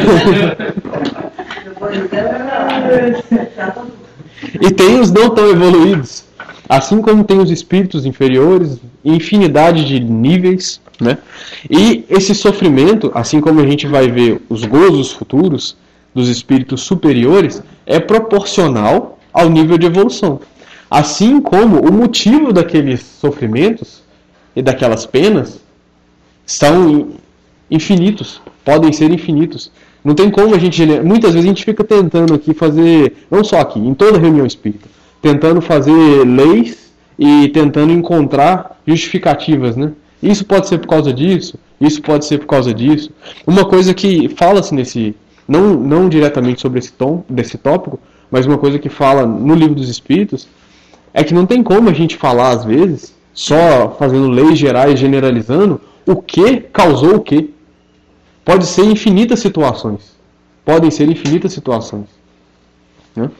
e tem os não tão evoluídos. Assim como tem os espíritos inferiores, infinidade de níveis, né? E esse sofrimento, assim como a gente vai ver os gozos futuros dos espíritos superiores, é proporcional ao nível de evolução. Assim como o motivo daqueles sofrimentos e daquelas penas são infinitos, podem ser infinitos. Não tem como a gente... Muitas vezes a gente fica tentando aqui fazer, não só aqui, em toda reunião espírita, tentando fazer leis e tentando encontrar justificativas, né? Isso pode ser por causa disso, isso pode ser por causa disso. Uma coisa que fala-se nesse... Não, não diretamente sobre esse tom, desse tópico, mas uma coisa que fala no Livro dos Espíritos, é que não tem como a gente falar, às vezes, só fazendo leis gerais, generalizando, o que causou o que. Pode ser infinitas situações. Podem ser infinitas situações. Né?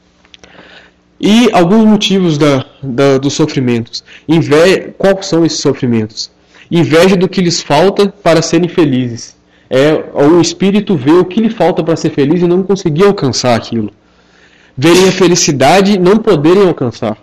E alguns motivos da, da, dos sofrimentos. Inve... Quais são esses sofrimentos? Inveja do que lhes falta para serem felizes. É o espírito vê o que lhe falta para ser feliz e não conseguir alcançar aquilo. Verem a felicidade e não poderem alcançar.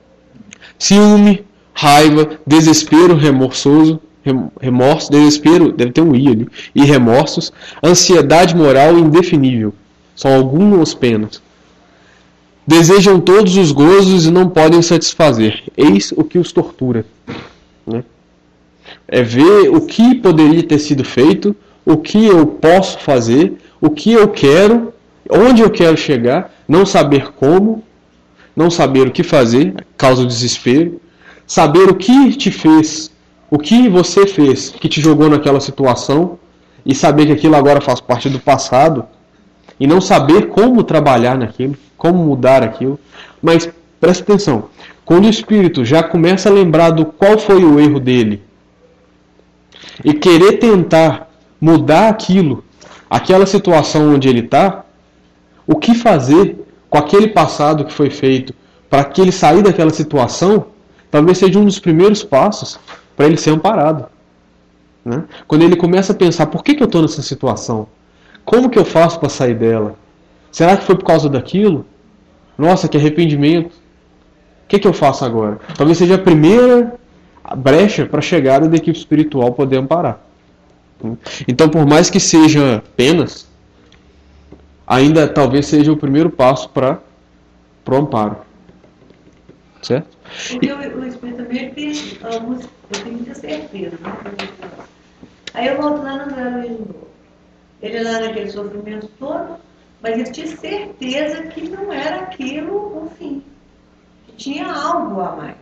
Ciúme, raiva, desespero remorsoso, remorso, desespero, deve ter um i ali, e remorsos, ansiedade moral indefinível. São algumas penas. Desejam todos os gozos e não podem satisfazer. Eis o que os tortura. Né? É ver o que poderia ter sido feito, o que eu posso fazer, o que eu quero, onde eu quero chegar, não saber como, não saber o que fazer, causa o desespero, saber o que te fez, o que você fez, que te jogou naquela situação, e saber que aquilo agora faz parte do passado, e não saber como trabalhar naquilo, como mudar aquilo. Mas presta atenção, quando o espírito já começa a lembrar do qual foi o erro dele, e querer tentar mudar aquilo, aquela situação onde ele está, o que fazer com aquele passado que foi feito para que ele sair daquela situação, talvez seja um dos primeiros passos para ele ser amparado. Né? Quando ele começa a pensar, por que, que eu estou nessa situação? Como que eu faço para sair dela? Será que foi por causa daquilo? Nossa, que arrependimento. O que, que eu faço agora? Talvez seja a primeira brecha para a chegada da equipe espiritual poder amparar. Então, por mais que seja penas, ainda talvez seja o primeiro passo para o amparo. Certo?
Porque o, o Espírito também tem alguns, eu tenho muita certeza, né? Aí eu volto lá no André Luiz de novo. Ele lá naquele sofrimento todo, mas ele tinha certeza que não era aquilo o fim. Que tinha algo a mais.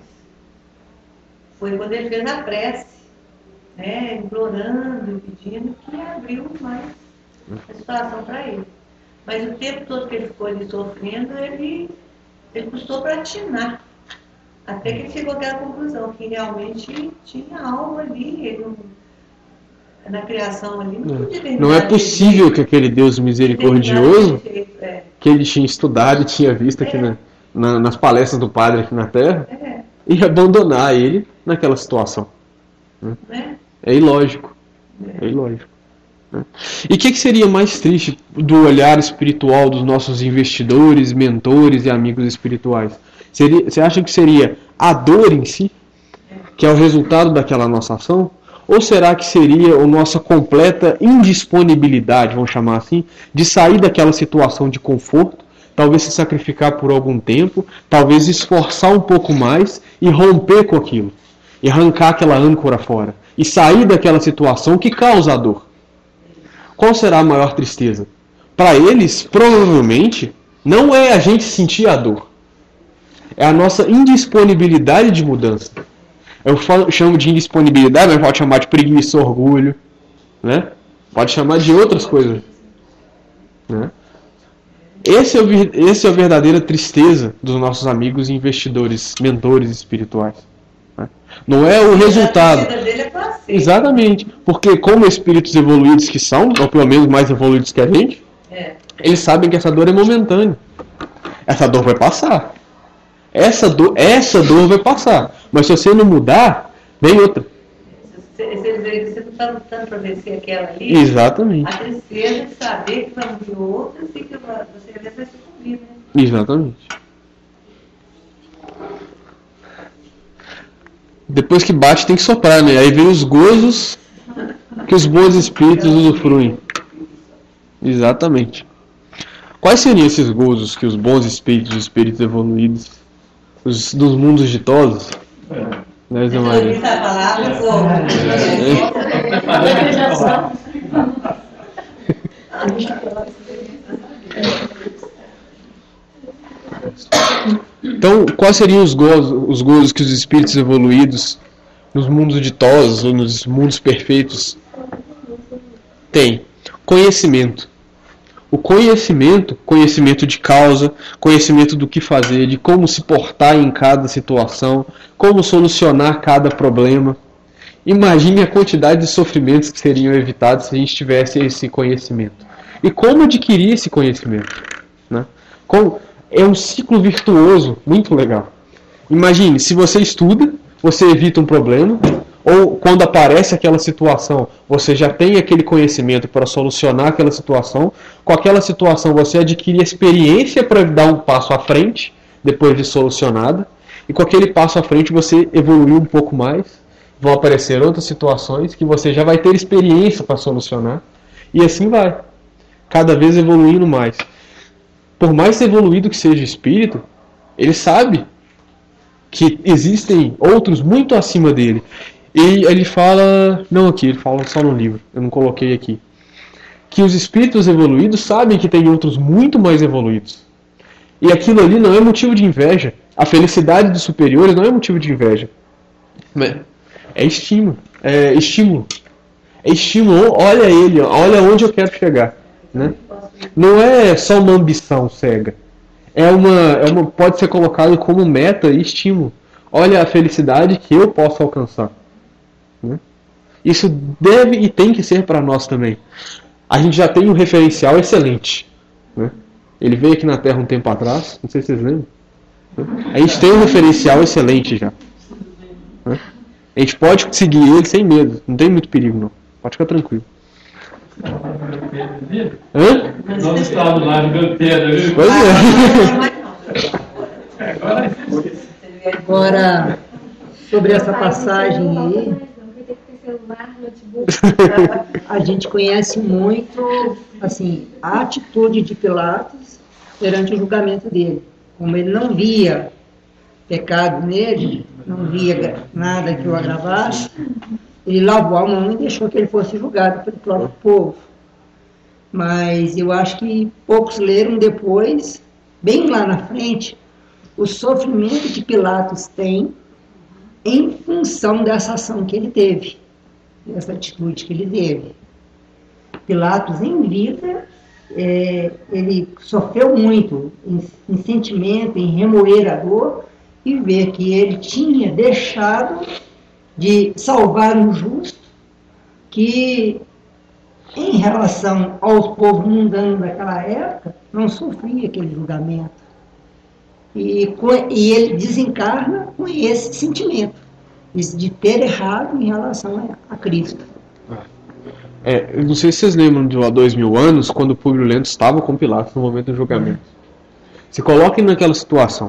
Foi quando ele fez a prece, né? Implorando e pedindo que abriu mais a situação para ele. Mas o tempo todo que ele ficou ali sofrendo, ele, ele custou para atinar. Até que ele chegou àquela conclusão, que realmente tinha algo ali, ele não, na criação ali. Não,
não, não é possível que aquele Deus misericordioso, é. que ele tinha estudado e tinha visto aqui é. na, na, nas palestras do padre aqui na Terra, é. e abandonar ele naquela situação. É, é ilógico. É, é ilógico. E o que, que seria mais triste do olhar espiritual dos nossos investidores, mentores e amigos espirituais? Seria, você acha que seria a dor em si, que é o resultado daquela nossa ação? Ou será que seria a nossa completa indisponibilidade, vamos chamar assim, de sair daquela situação de conforto, talvez se sacrificar por algum tempo, talvez esforçar um pouco mais e romper com aquilo, e arrancar aquela âncora fora, e sair daquela situação que causa a dor? Qual será a maior tristeza? Para eles, provavelmente, não é a gente sentir a dor. É a nossa indisponibilidade de mudança. Eu falo, chamo de indisponibilidade, mas pode chamar de preguiça, orgulho, né? Pode chamar de outras coisas. Né? Esse é, o, esse é a verdadeira tristeza dos nossos amigos investidores, mentores espirituais. Né? Não é o resultado. Exatamente. Porque como espíritos evoluídos que são, ou pelo menos mais evoluídos que a gente, é. eles sabem que essa dor é momentânea. essa dor vai passar. Essa dor, essa dor vai passar. Mas se você não mudar, vem outra.
Se eles verem que você não está lutando para vencer aquela ali,
Exatamente.
a tristeza de saber que vai vir outras e que você às vezes vai sucumbir, né?
Exatamente. Depois que bate tem que soprar, né? Aí vem os gozos que os bons espíritos usufruem. Exatamente. Quais seriam esses gozos que os bons espíritos, os espíritos evoluídos, os dos mundos ditosos? Né, Zé Maria?
Essa palavra,
Então, quais seriam os gozos, os gozos que os espíritos evoluídos nos mundos ditosos ou nos mundos perfeitos têm? Conhecimento. O conhecimento, conhecimento de causa, conhecimento do que fazer, de como se portar em cada situação, como solucionar cada problema. Imagine a quantidade de sofrimentos que seriam evitados se a gente tivesse esse conhecimento. E como adquirir esse conhecimento? Né? Como... É um ciclo virtuoso muito legal. Imagine, se você estuda, você evita um problema, ou quando aparece aquela situação, você já tem aquele conhecimento para solucionar aquela situação. Com aquela situação, você adquire experiência para dar um passo à frente, depois de solucionada. E com aquele passo à frente, você evoluiu um pouco mais. Vão aparecer outras situações que você já vai ter experiência para solucionar. E assim vai. Cada vez evoluindo mais. Por mais evoluído que seja o espírito, ele sabe que existem outros muito acima dele. E ele fala, não aqui, ele fala só no livro, eu não coloquei aqui, que os espíritos evoluídos sabem que tem outros muito mais evoluídos. E aquilo ali não é motivo de inveja. A felicidade dos superiores não é motivo de inveja. É estímulo. É estímulo. É estímulo. Olha ele, olha onde eu quero chegar. Né? Não é só uma ambição cega. É uma, é uma, pode ser colocado como meta e estímulo. Olha a felicidade que eu posso alcançar. Né? Isso deve e tem que ser para nós também. A gente já tem um referencial excelente. Né? Ele veio aqui na Terra um tempo atrás, não sei se vocês lembram. Né? A gente tem um referencial excelente já. Né? A gente pode seguir ele sem medo. Não tem muito perigo, não. Pode ficar tranquilo. Hã?
Nós estávamos lá jogando pedra, viu?
Pois é.
Agora, sobre essa passagem aí, a gente conhece muito assim, a atitude de Pilatos perante o julgamento dele. Como ele não via pecado nele, não via nada que o agravasse, ele lavou a mão e deixou que ele fosse julgado pelo próprio povo. Mas eu acho que poucos leram depois, bem lá na frente, o sofrimento que Pilatos tem em função dessa ação que ele teve, dessa atitude que ele teve. Pilatos, em vida, é, ele sofreu muito em, em sentimento, em remoer a dor, e ver que ele tinha deixado de salvar um justo que, em relação aos povos mundanos daquela época, não sofria aquele julgamento. E, com, e ele desencarna com esse sentimento, de ter errado em relação a, a Cristo.
É, eu não sei se vocês lembram de há dois mil anos, quando o Públio Lento estava com Pilatos no momento do julgamento. Se coloquem naquela situação.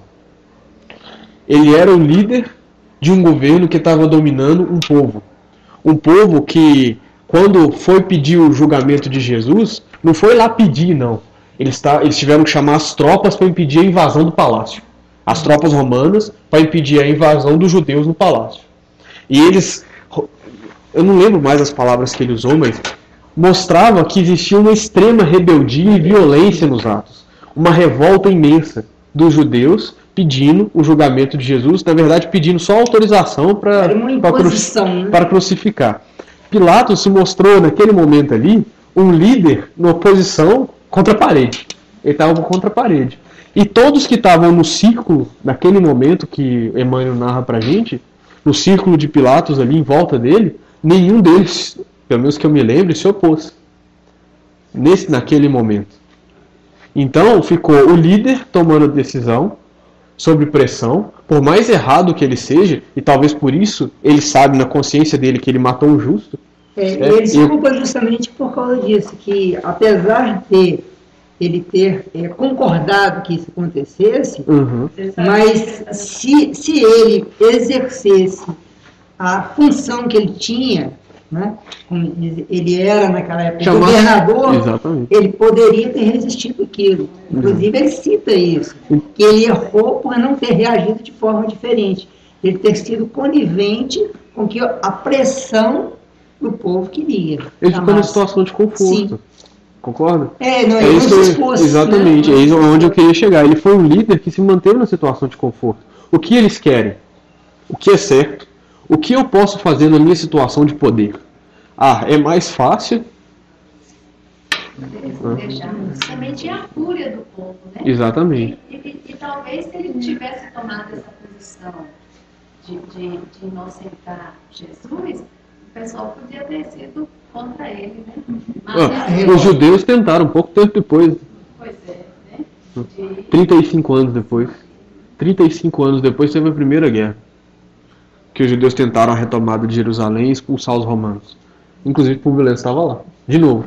Ele era o líder de um governo que estava dominando um povo. Um povo que, quando foi pedir o julgamento de Jesus, não foi lá pedir, não. Eles, tá, eles tiveram que chamar as tropas para impedir a invasão do palácio. As tropas romanas para impedir a invasão dos judeus no palácio. E eles, eu não lembro mais as palavras que ele usou, mas mostrava que existia uma extrema rebeldia e violência nos atos. Uma revolta imensa dos judeus pedindo o julgamento de Jesus, na verdade pedindo só autorização para cruci- crucificar. Pilatos se mostrou naquele momento ali um líder na oposição contra a parede. Ele estava contra a parede. E todos que estavam no círculo, naquele momento que Emmanuel narra pra gente, no círculo de Pilatos ali em volta dele, nenhum deles, pelo menos que eu me lembre, se opôs. Nesse, naquele momento. Então ficou o líder tomando decisão sob pressão, por mais errado que ele seja, e talvez por isso ele sabe na consciência dele que ele matou um justo.
É,
É,
ele se
eu-
culpa justamente por causa disso, que apesar de ele ter é, concordado que isso acontecesse,
Uhum.
mas se, se ele exercesse a função que ele tinha, né, como diz, ele era naquela época
Chamasse-
governador,
Exatamente.
ele poderia ter resistido aquilo. Inclusive ele cita isso, que ele errou por não ter reagido de forma diferente, ele ter sido conivente com que a pressão do povo queria.
Ele
da
ficou numa
massa.
situação de conforto.
Sim.
Concorda?
É, não,
É
ele
isso,
não se expôs,
exatamente,
né?
é isso onde eu queria chegar. Ele foi um líder que se manteve na situação de conforto. O que eles querem? O que é certo? O que eu posso fazer na minha situação de poder? Ah, é mais fácil?
Deixar também tinha a fúria do povo, né?
Exatamente.
E, e- e talvez se ele tivesse tomado essa posição de, de, de inocentar Jesus, o pessoal podia ter sido contra ele, né? Mas,
Ah, os judeus tentaram um pouco tempo depois,
pois é, né? De,
trinta e cinco anos depois. trinta e cinco anos depois teve a primeira guerra. Que os judeus tentaram a retomada de Jerusalém e expulsar os romanos. Inclusive Publio Lento estava lá. De novo.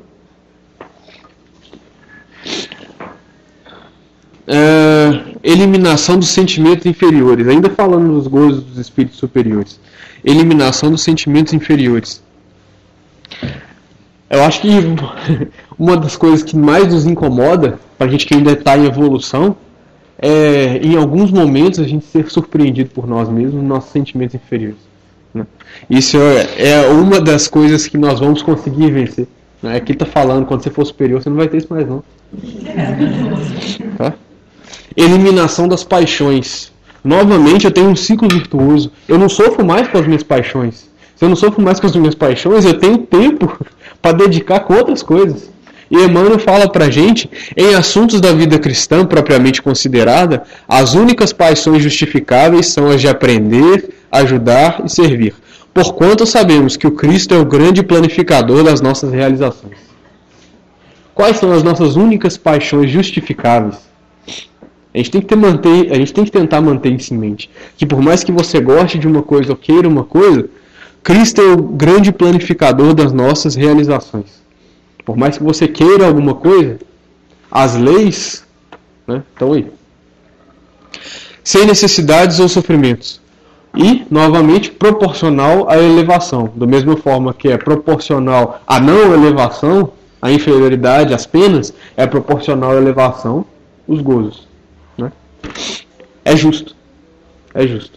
É, eliminação dos sentimentos inferiores. Ainda falando dos gozos dos espíritos superiores. Eliminação dos sentimentos inferiores. Eu acho que uma das coisas que mais nos incomoda, pra gente que ainda está em evolução, é em alguns momentos a gente ser surpreendido por nós mesmos nos nossos sentimentos inferiores. Né? Isso é, é uma das coisas que nós vamos conseguir vencer. Né? Aqui está falando, quando você for superior, você não vai ter isso mais não. Tá? Eliminação das paixões. Novamente eu tenho um ciclo virtuoso. Eu não sofro mais com as minhas paixões. Se eu não sofro mais com as minhas paixões, eu tenho tempo para dedicar com outras coisas. E Emmanuel fala pra gente, em assuntos da vida cristã propriamente considerada, as únicas paixões justificáveis são as de aprender, ajudar e servir. Porquanto sabemos que o Cristo é o grande planificador das nossas realizações. Quais são as nossas únicas paixões justificáveis? A gente tem que, ter, manter, a gente tem que tentar manter isso em mente. Que por mais que você goste de uma coisa ou queira uma coisa, Cristo é o grande planificador das nossas realizações. Por mais que você queira alguma coisa, as leis, né, estão aí. Sem necessidades ou sofrimentos. E, novamente, proporcional à elevação. Da mesma forma que é proporcional à não elevação, a inferioridade, as penas, é proporcional à elevação, os gozos. Né? É justo. É justo.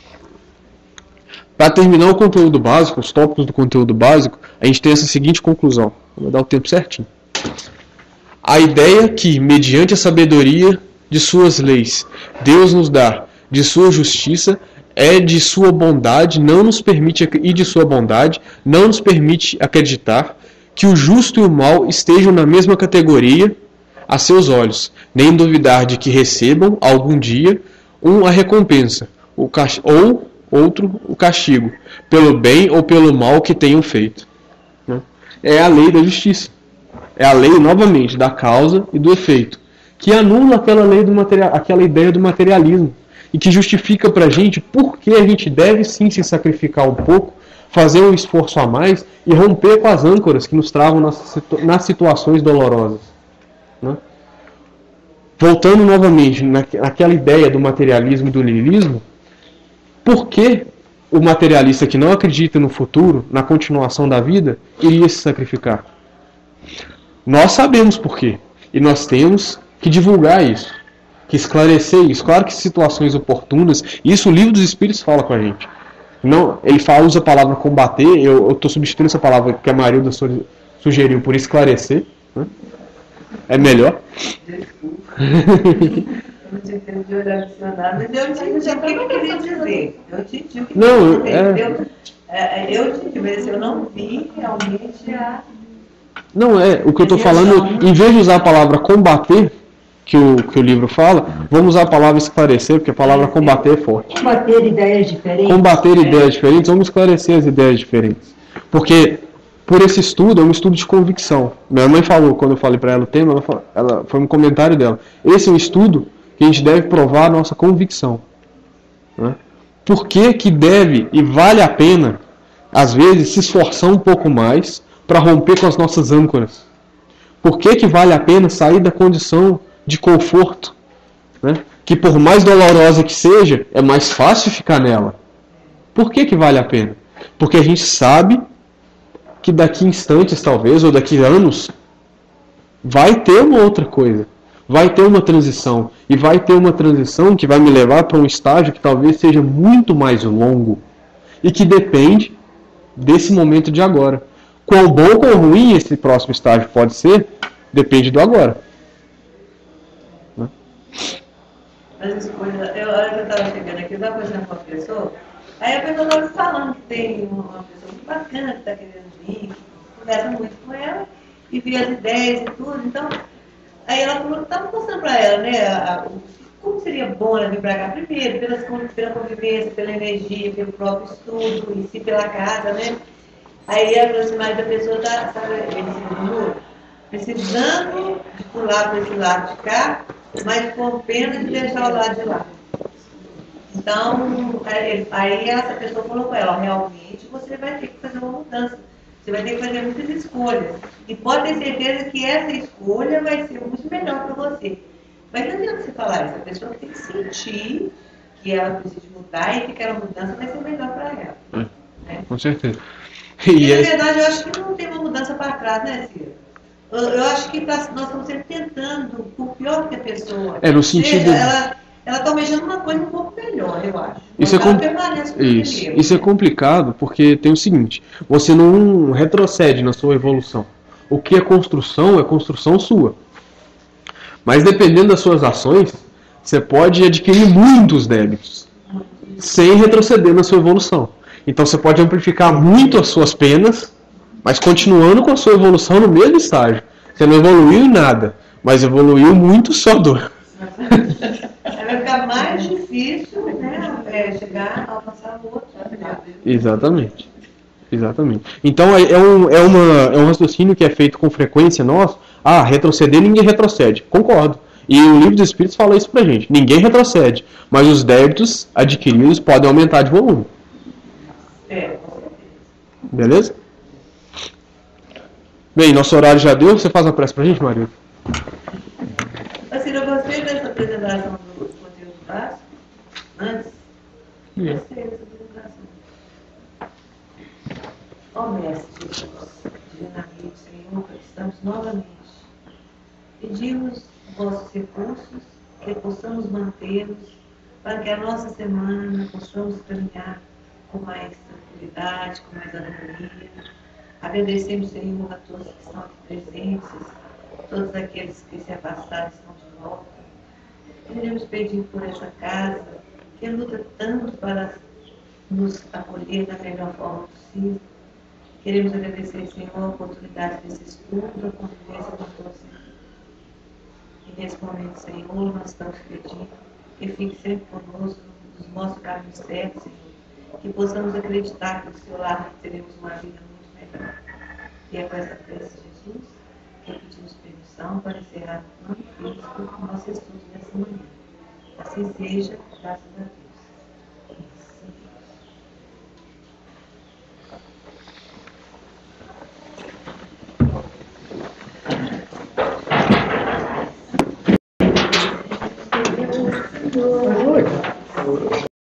Para terminar o conteúdo básico, os tópicos do conteúdo básico, a gente tem essa seguinte conclusão. Vou dar o tempo certinho. A ideia que, mediante a sabedoria de suas leis, Deus nos dá de sua justiça, é de sua bondade, não nos permite, e de sua bondade, não nos permite acreditar que o justo e o mal estejam na mesma categoria a seus olhos, nem duvidar de que recebam, algum dia, um a recompensa, o cast... ou outro o castigo, pelo bem ou pelo mal que tenham feito. É a lei da justiça. É a lei, novamente, da causa e do efeito, que anula aquela, lei do material... aquela ideia do materialismo, e que justifica pra gente por que a gente deve sim se sacrificar um pouco, fazer um esforço a mais e romper com as âncoras que nos travam nas, situ... nas situações dolorosas. Né? Voltando novamente naquela ideia do materialismo e do niilismo, por que o materialista que não acredita no futuro, na continuação da vida, iria se sacrificar? Nós sabemos por quê. E nós temos que divulgar isso, que esclarecer isso. Claro que situações oportunas, isso o Livro dos Espíritos fala com a gente. Não, ele fala, usa a palavra combater, eu estou substituindo essa palavra que a Marilda sugeriu por esclarecer. Né? É melhor.
Não tinha tempo de olhar no dicionário, mas eu entendi o que eu queria dizer. Eu entendi o que
Não,
eu queria dizer.
é...
Eu, é, eu entendi, mas eu não vi realmente a...
Não, é, o que eu estou falando, em vez de usar a palavra combater, que o, que o livro fala, vamos usar a palavra esclarecer, porque a palavra combater é forte.
Combater ideias diferentes.
Combater ideias diferentes, vamos esclarecer as ideias diferentes. Porque por esse estudo, é um estudo de convicção. Minha mãe falou, quando eu falei para ela o tema, ela, falou, ela foi um comentário dela. Esse é um estudo que a gente deve provar a nossa convicção. Né? Por que que deve e vale a pena, às vezes, se esforçar um pouco mais para romper com as nossas âncoras? Por que que vale a pena sair da condição de conforto? Né? Que por mais dolorosa que seja, é mais fácil ficar nela. Por que que vale a pena? Porque a gente sabe que daqui a instantes, talvez, ou daqui a anos, vai ter uma outra coisa. Vai ter uma transição. E vai ter uma transição que vai me levar para um estágio que talvez seja muito mais longo. E que depende desse momento de agora. Quão bom ou quão ruim esse próximo estágio pode ser, depende do agora. Né?
As escolhas, eu, a hora que eu estava chegando aqui, eu estava conversando com uma pessoa, aí a pessoa estava falando que tem uma pessoa muito bacana que está querendo vir, que conversa muito com ela, e vê as ideias e tudo, então, aí ela falou que estava mostrando para ela, né, a, a, como seria bom ela vir para cá primeiro, pelas, pela convivência, pela energia, pelo próprio estudo, e si pela casa, né. Aí ela falou assim, mas a pessoa está, sabe, precisando de pular para esse lado de cá, mas com pena de deixar o lado de lá. Então, aí essa pessoa falou com ela, realmente você vai ter que fazer uma mudança. Você vai ter que fazer muitas escolhas. E pode ter certeza que essa escolha vai ser muito melhor para você. Mas não adianta você falar isso. A pessoa tem que sentir que ela precisa mudar e que aquela mudança vai ser melhor para ela.
É,
né?
Com certeza.
E,
E
na
é...
verdade, eu acho que não tem uma mudança para trás, né, Ciro? Eu, eu acho que nós estamos sempre tentando, por pior que a pessoa
É, no sentido...
seja, ela ela está almejando uma coisa um pouco melhor, eu acho.
Isso é,
ela
com...
permanece com
isso.
primeiro,
Isso é
né?
complicado porque tem o seguinte, você não retrocede na sua evolução. O que é construção é construção sua. Mas dependendo das suas ações, você pode adquirir muitos débitos sem retroceder na sua evolução. Então você pode amplificar muito as suas penas, mas continuando com a sua evolução no mesmo estágio. Você não evoluiu em nada, mas evoluiu muito só dor.
Aí vai ficar mais difícil, né, é, chegar a alcançar o outro.
Exatamente. Exatamente. Então é um, é, uma, é um raciocínio que é feito com frequência nosso. Ah, retroceder ninguém retrocede. Concordo. E o Livro dos Espíritos fala isso pra gente. Ninguém retrocede, mas os débitos adquiridos podem aumentar de volume.
É.
Beleza? Bem, nosso horário já deu. Você faz uma prece pra gente, Maria?
Assim, eu gostei dessa apresentação do conteúdo básico. Antes,
Yeah.
gostei dessa apresentação. Ó Mestre Jesus, divinamente, Senhor, estamos novamente. Pedimos vossos recursos, que possamos mantê-los, para que a nossa semana possamos caminhar com mais tranquilidade, com mais harmonia. Agradecemos, Senhor, a todos que estão aqui presentes, todos aqueles que se afastaram estão de volta. Queremos pedir por essa casa, que luta tanto para nos acolher da melhor forma possível. Queremos agradecer, Senhor, a oportunidade desse estudo, a convivência com todos. E nesse momento, Senhor, nós estamos pedindo que fique sempre conosco, nos mostre o caminho certo, Senhor. Que possamos acreditar que do seu lado teremos uma vida muito melhor. E é com essa prece, Jesus, que pedimos permissão para encerrar o plano físico do nosso estudo nessa manhã. Assim seja, graças a Deus.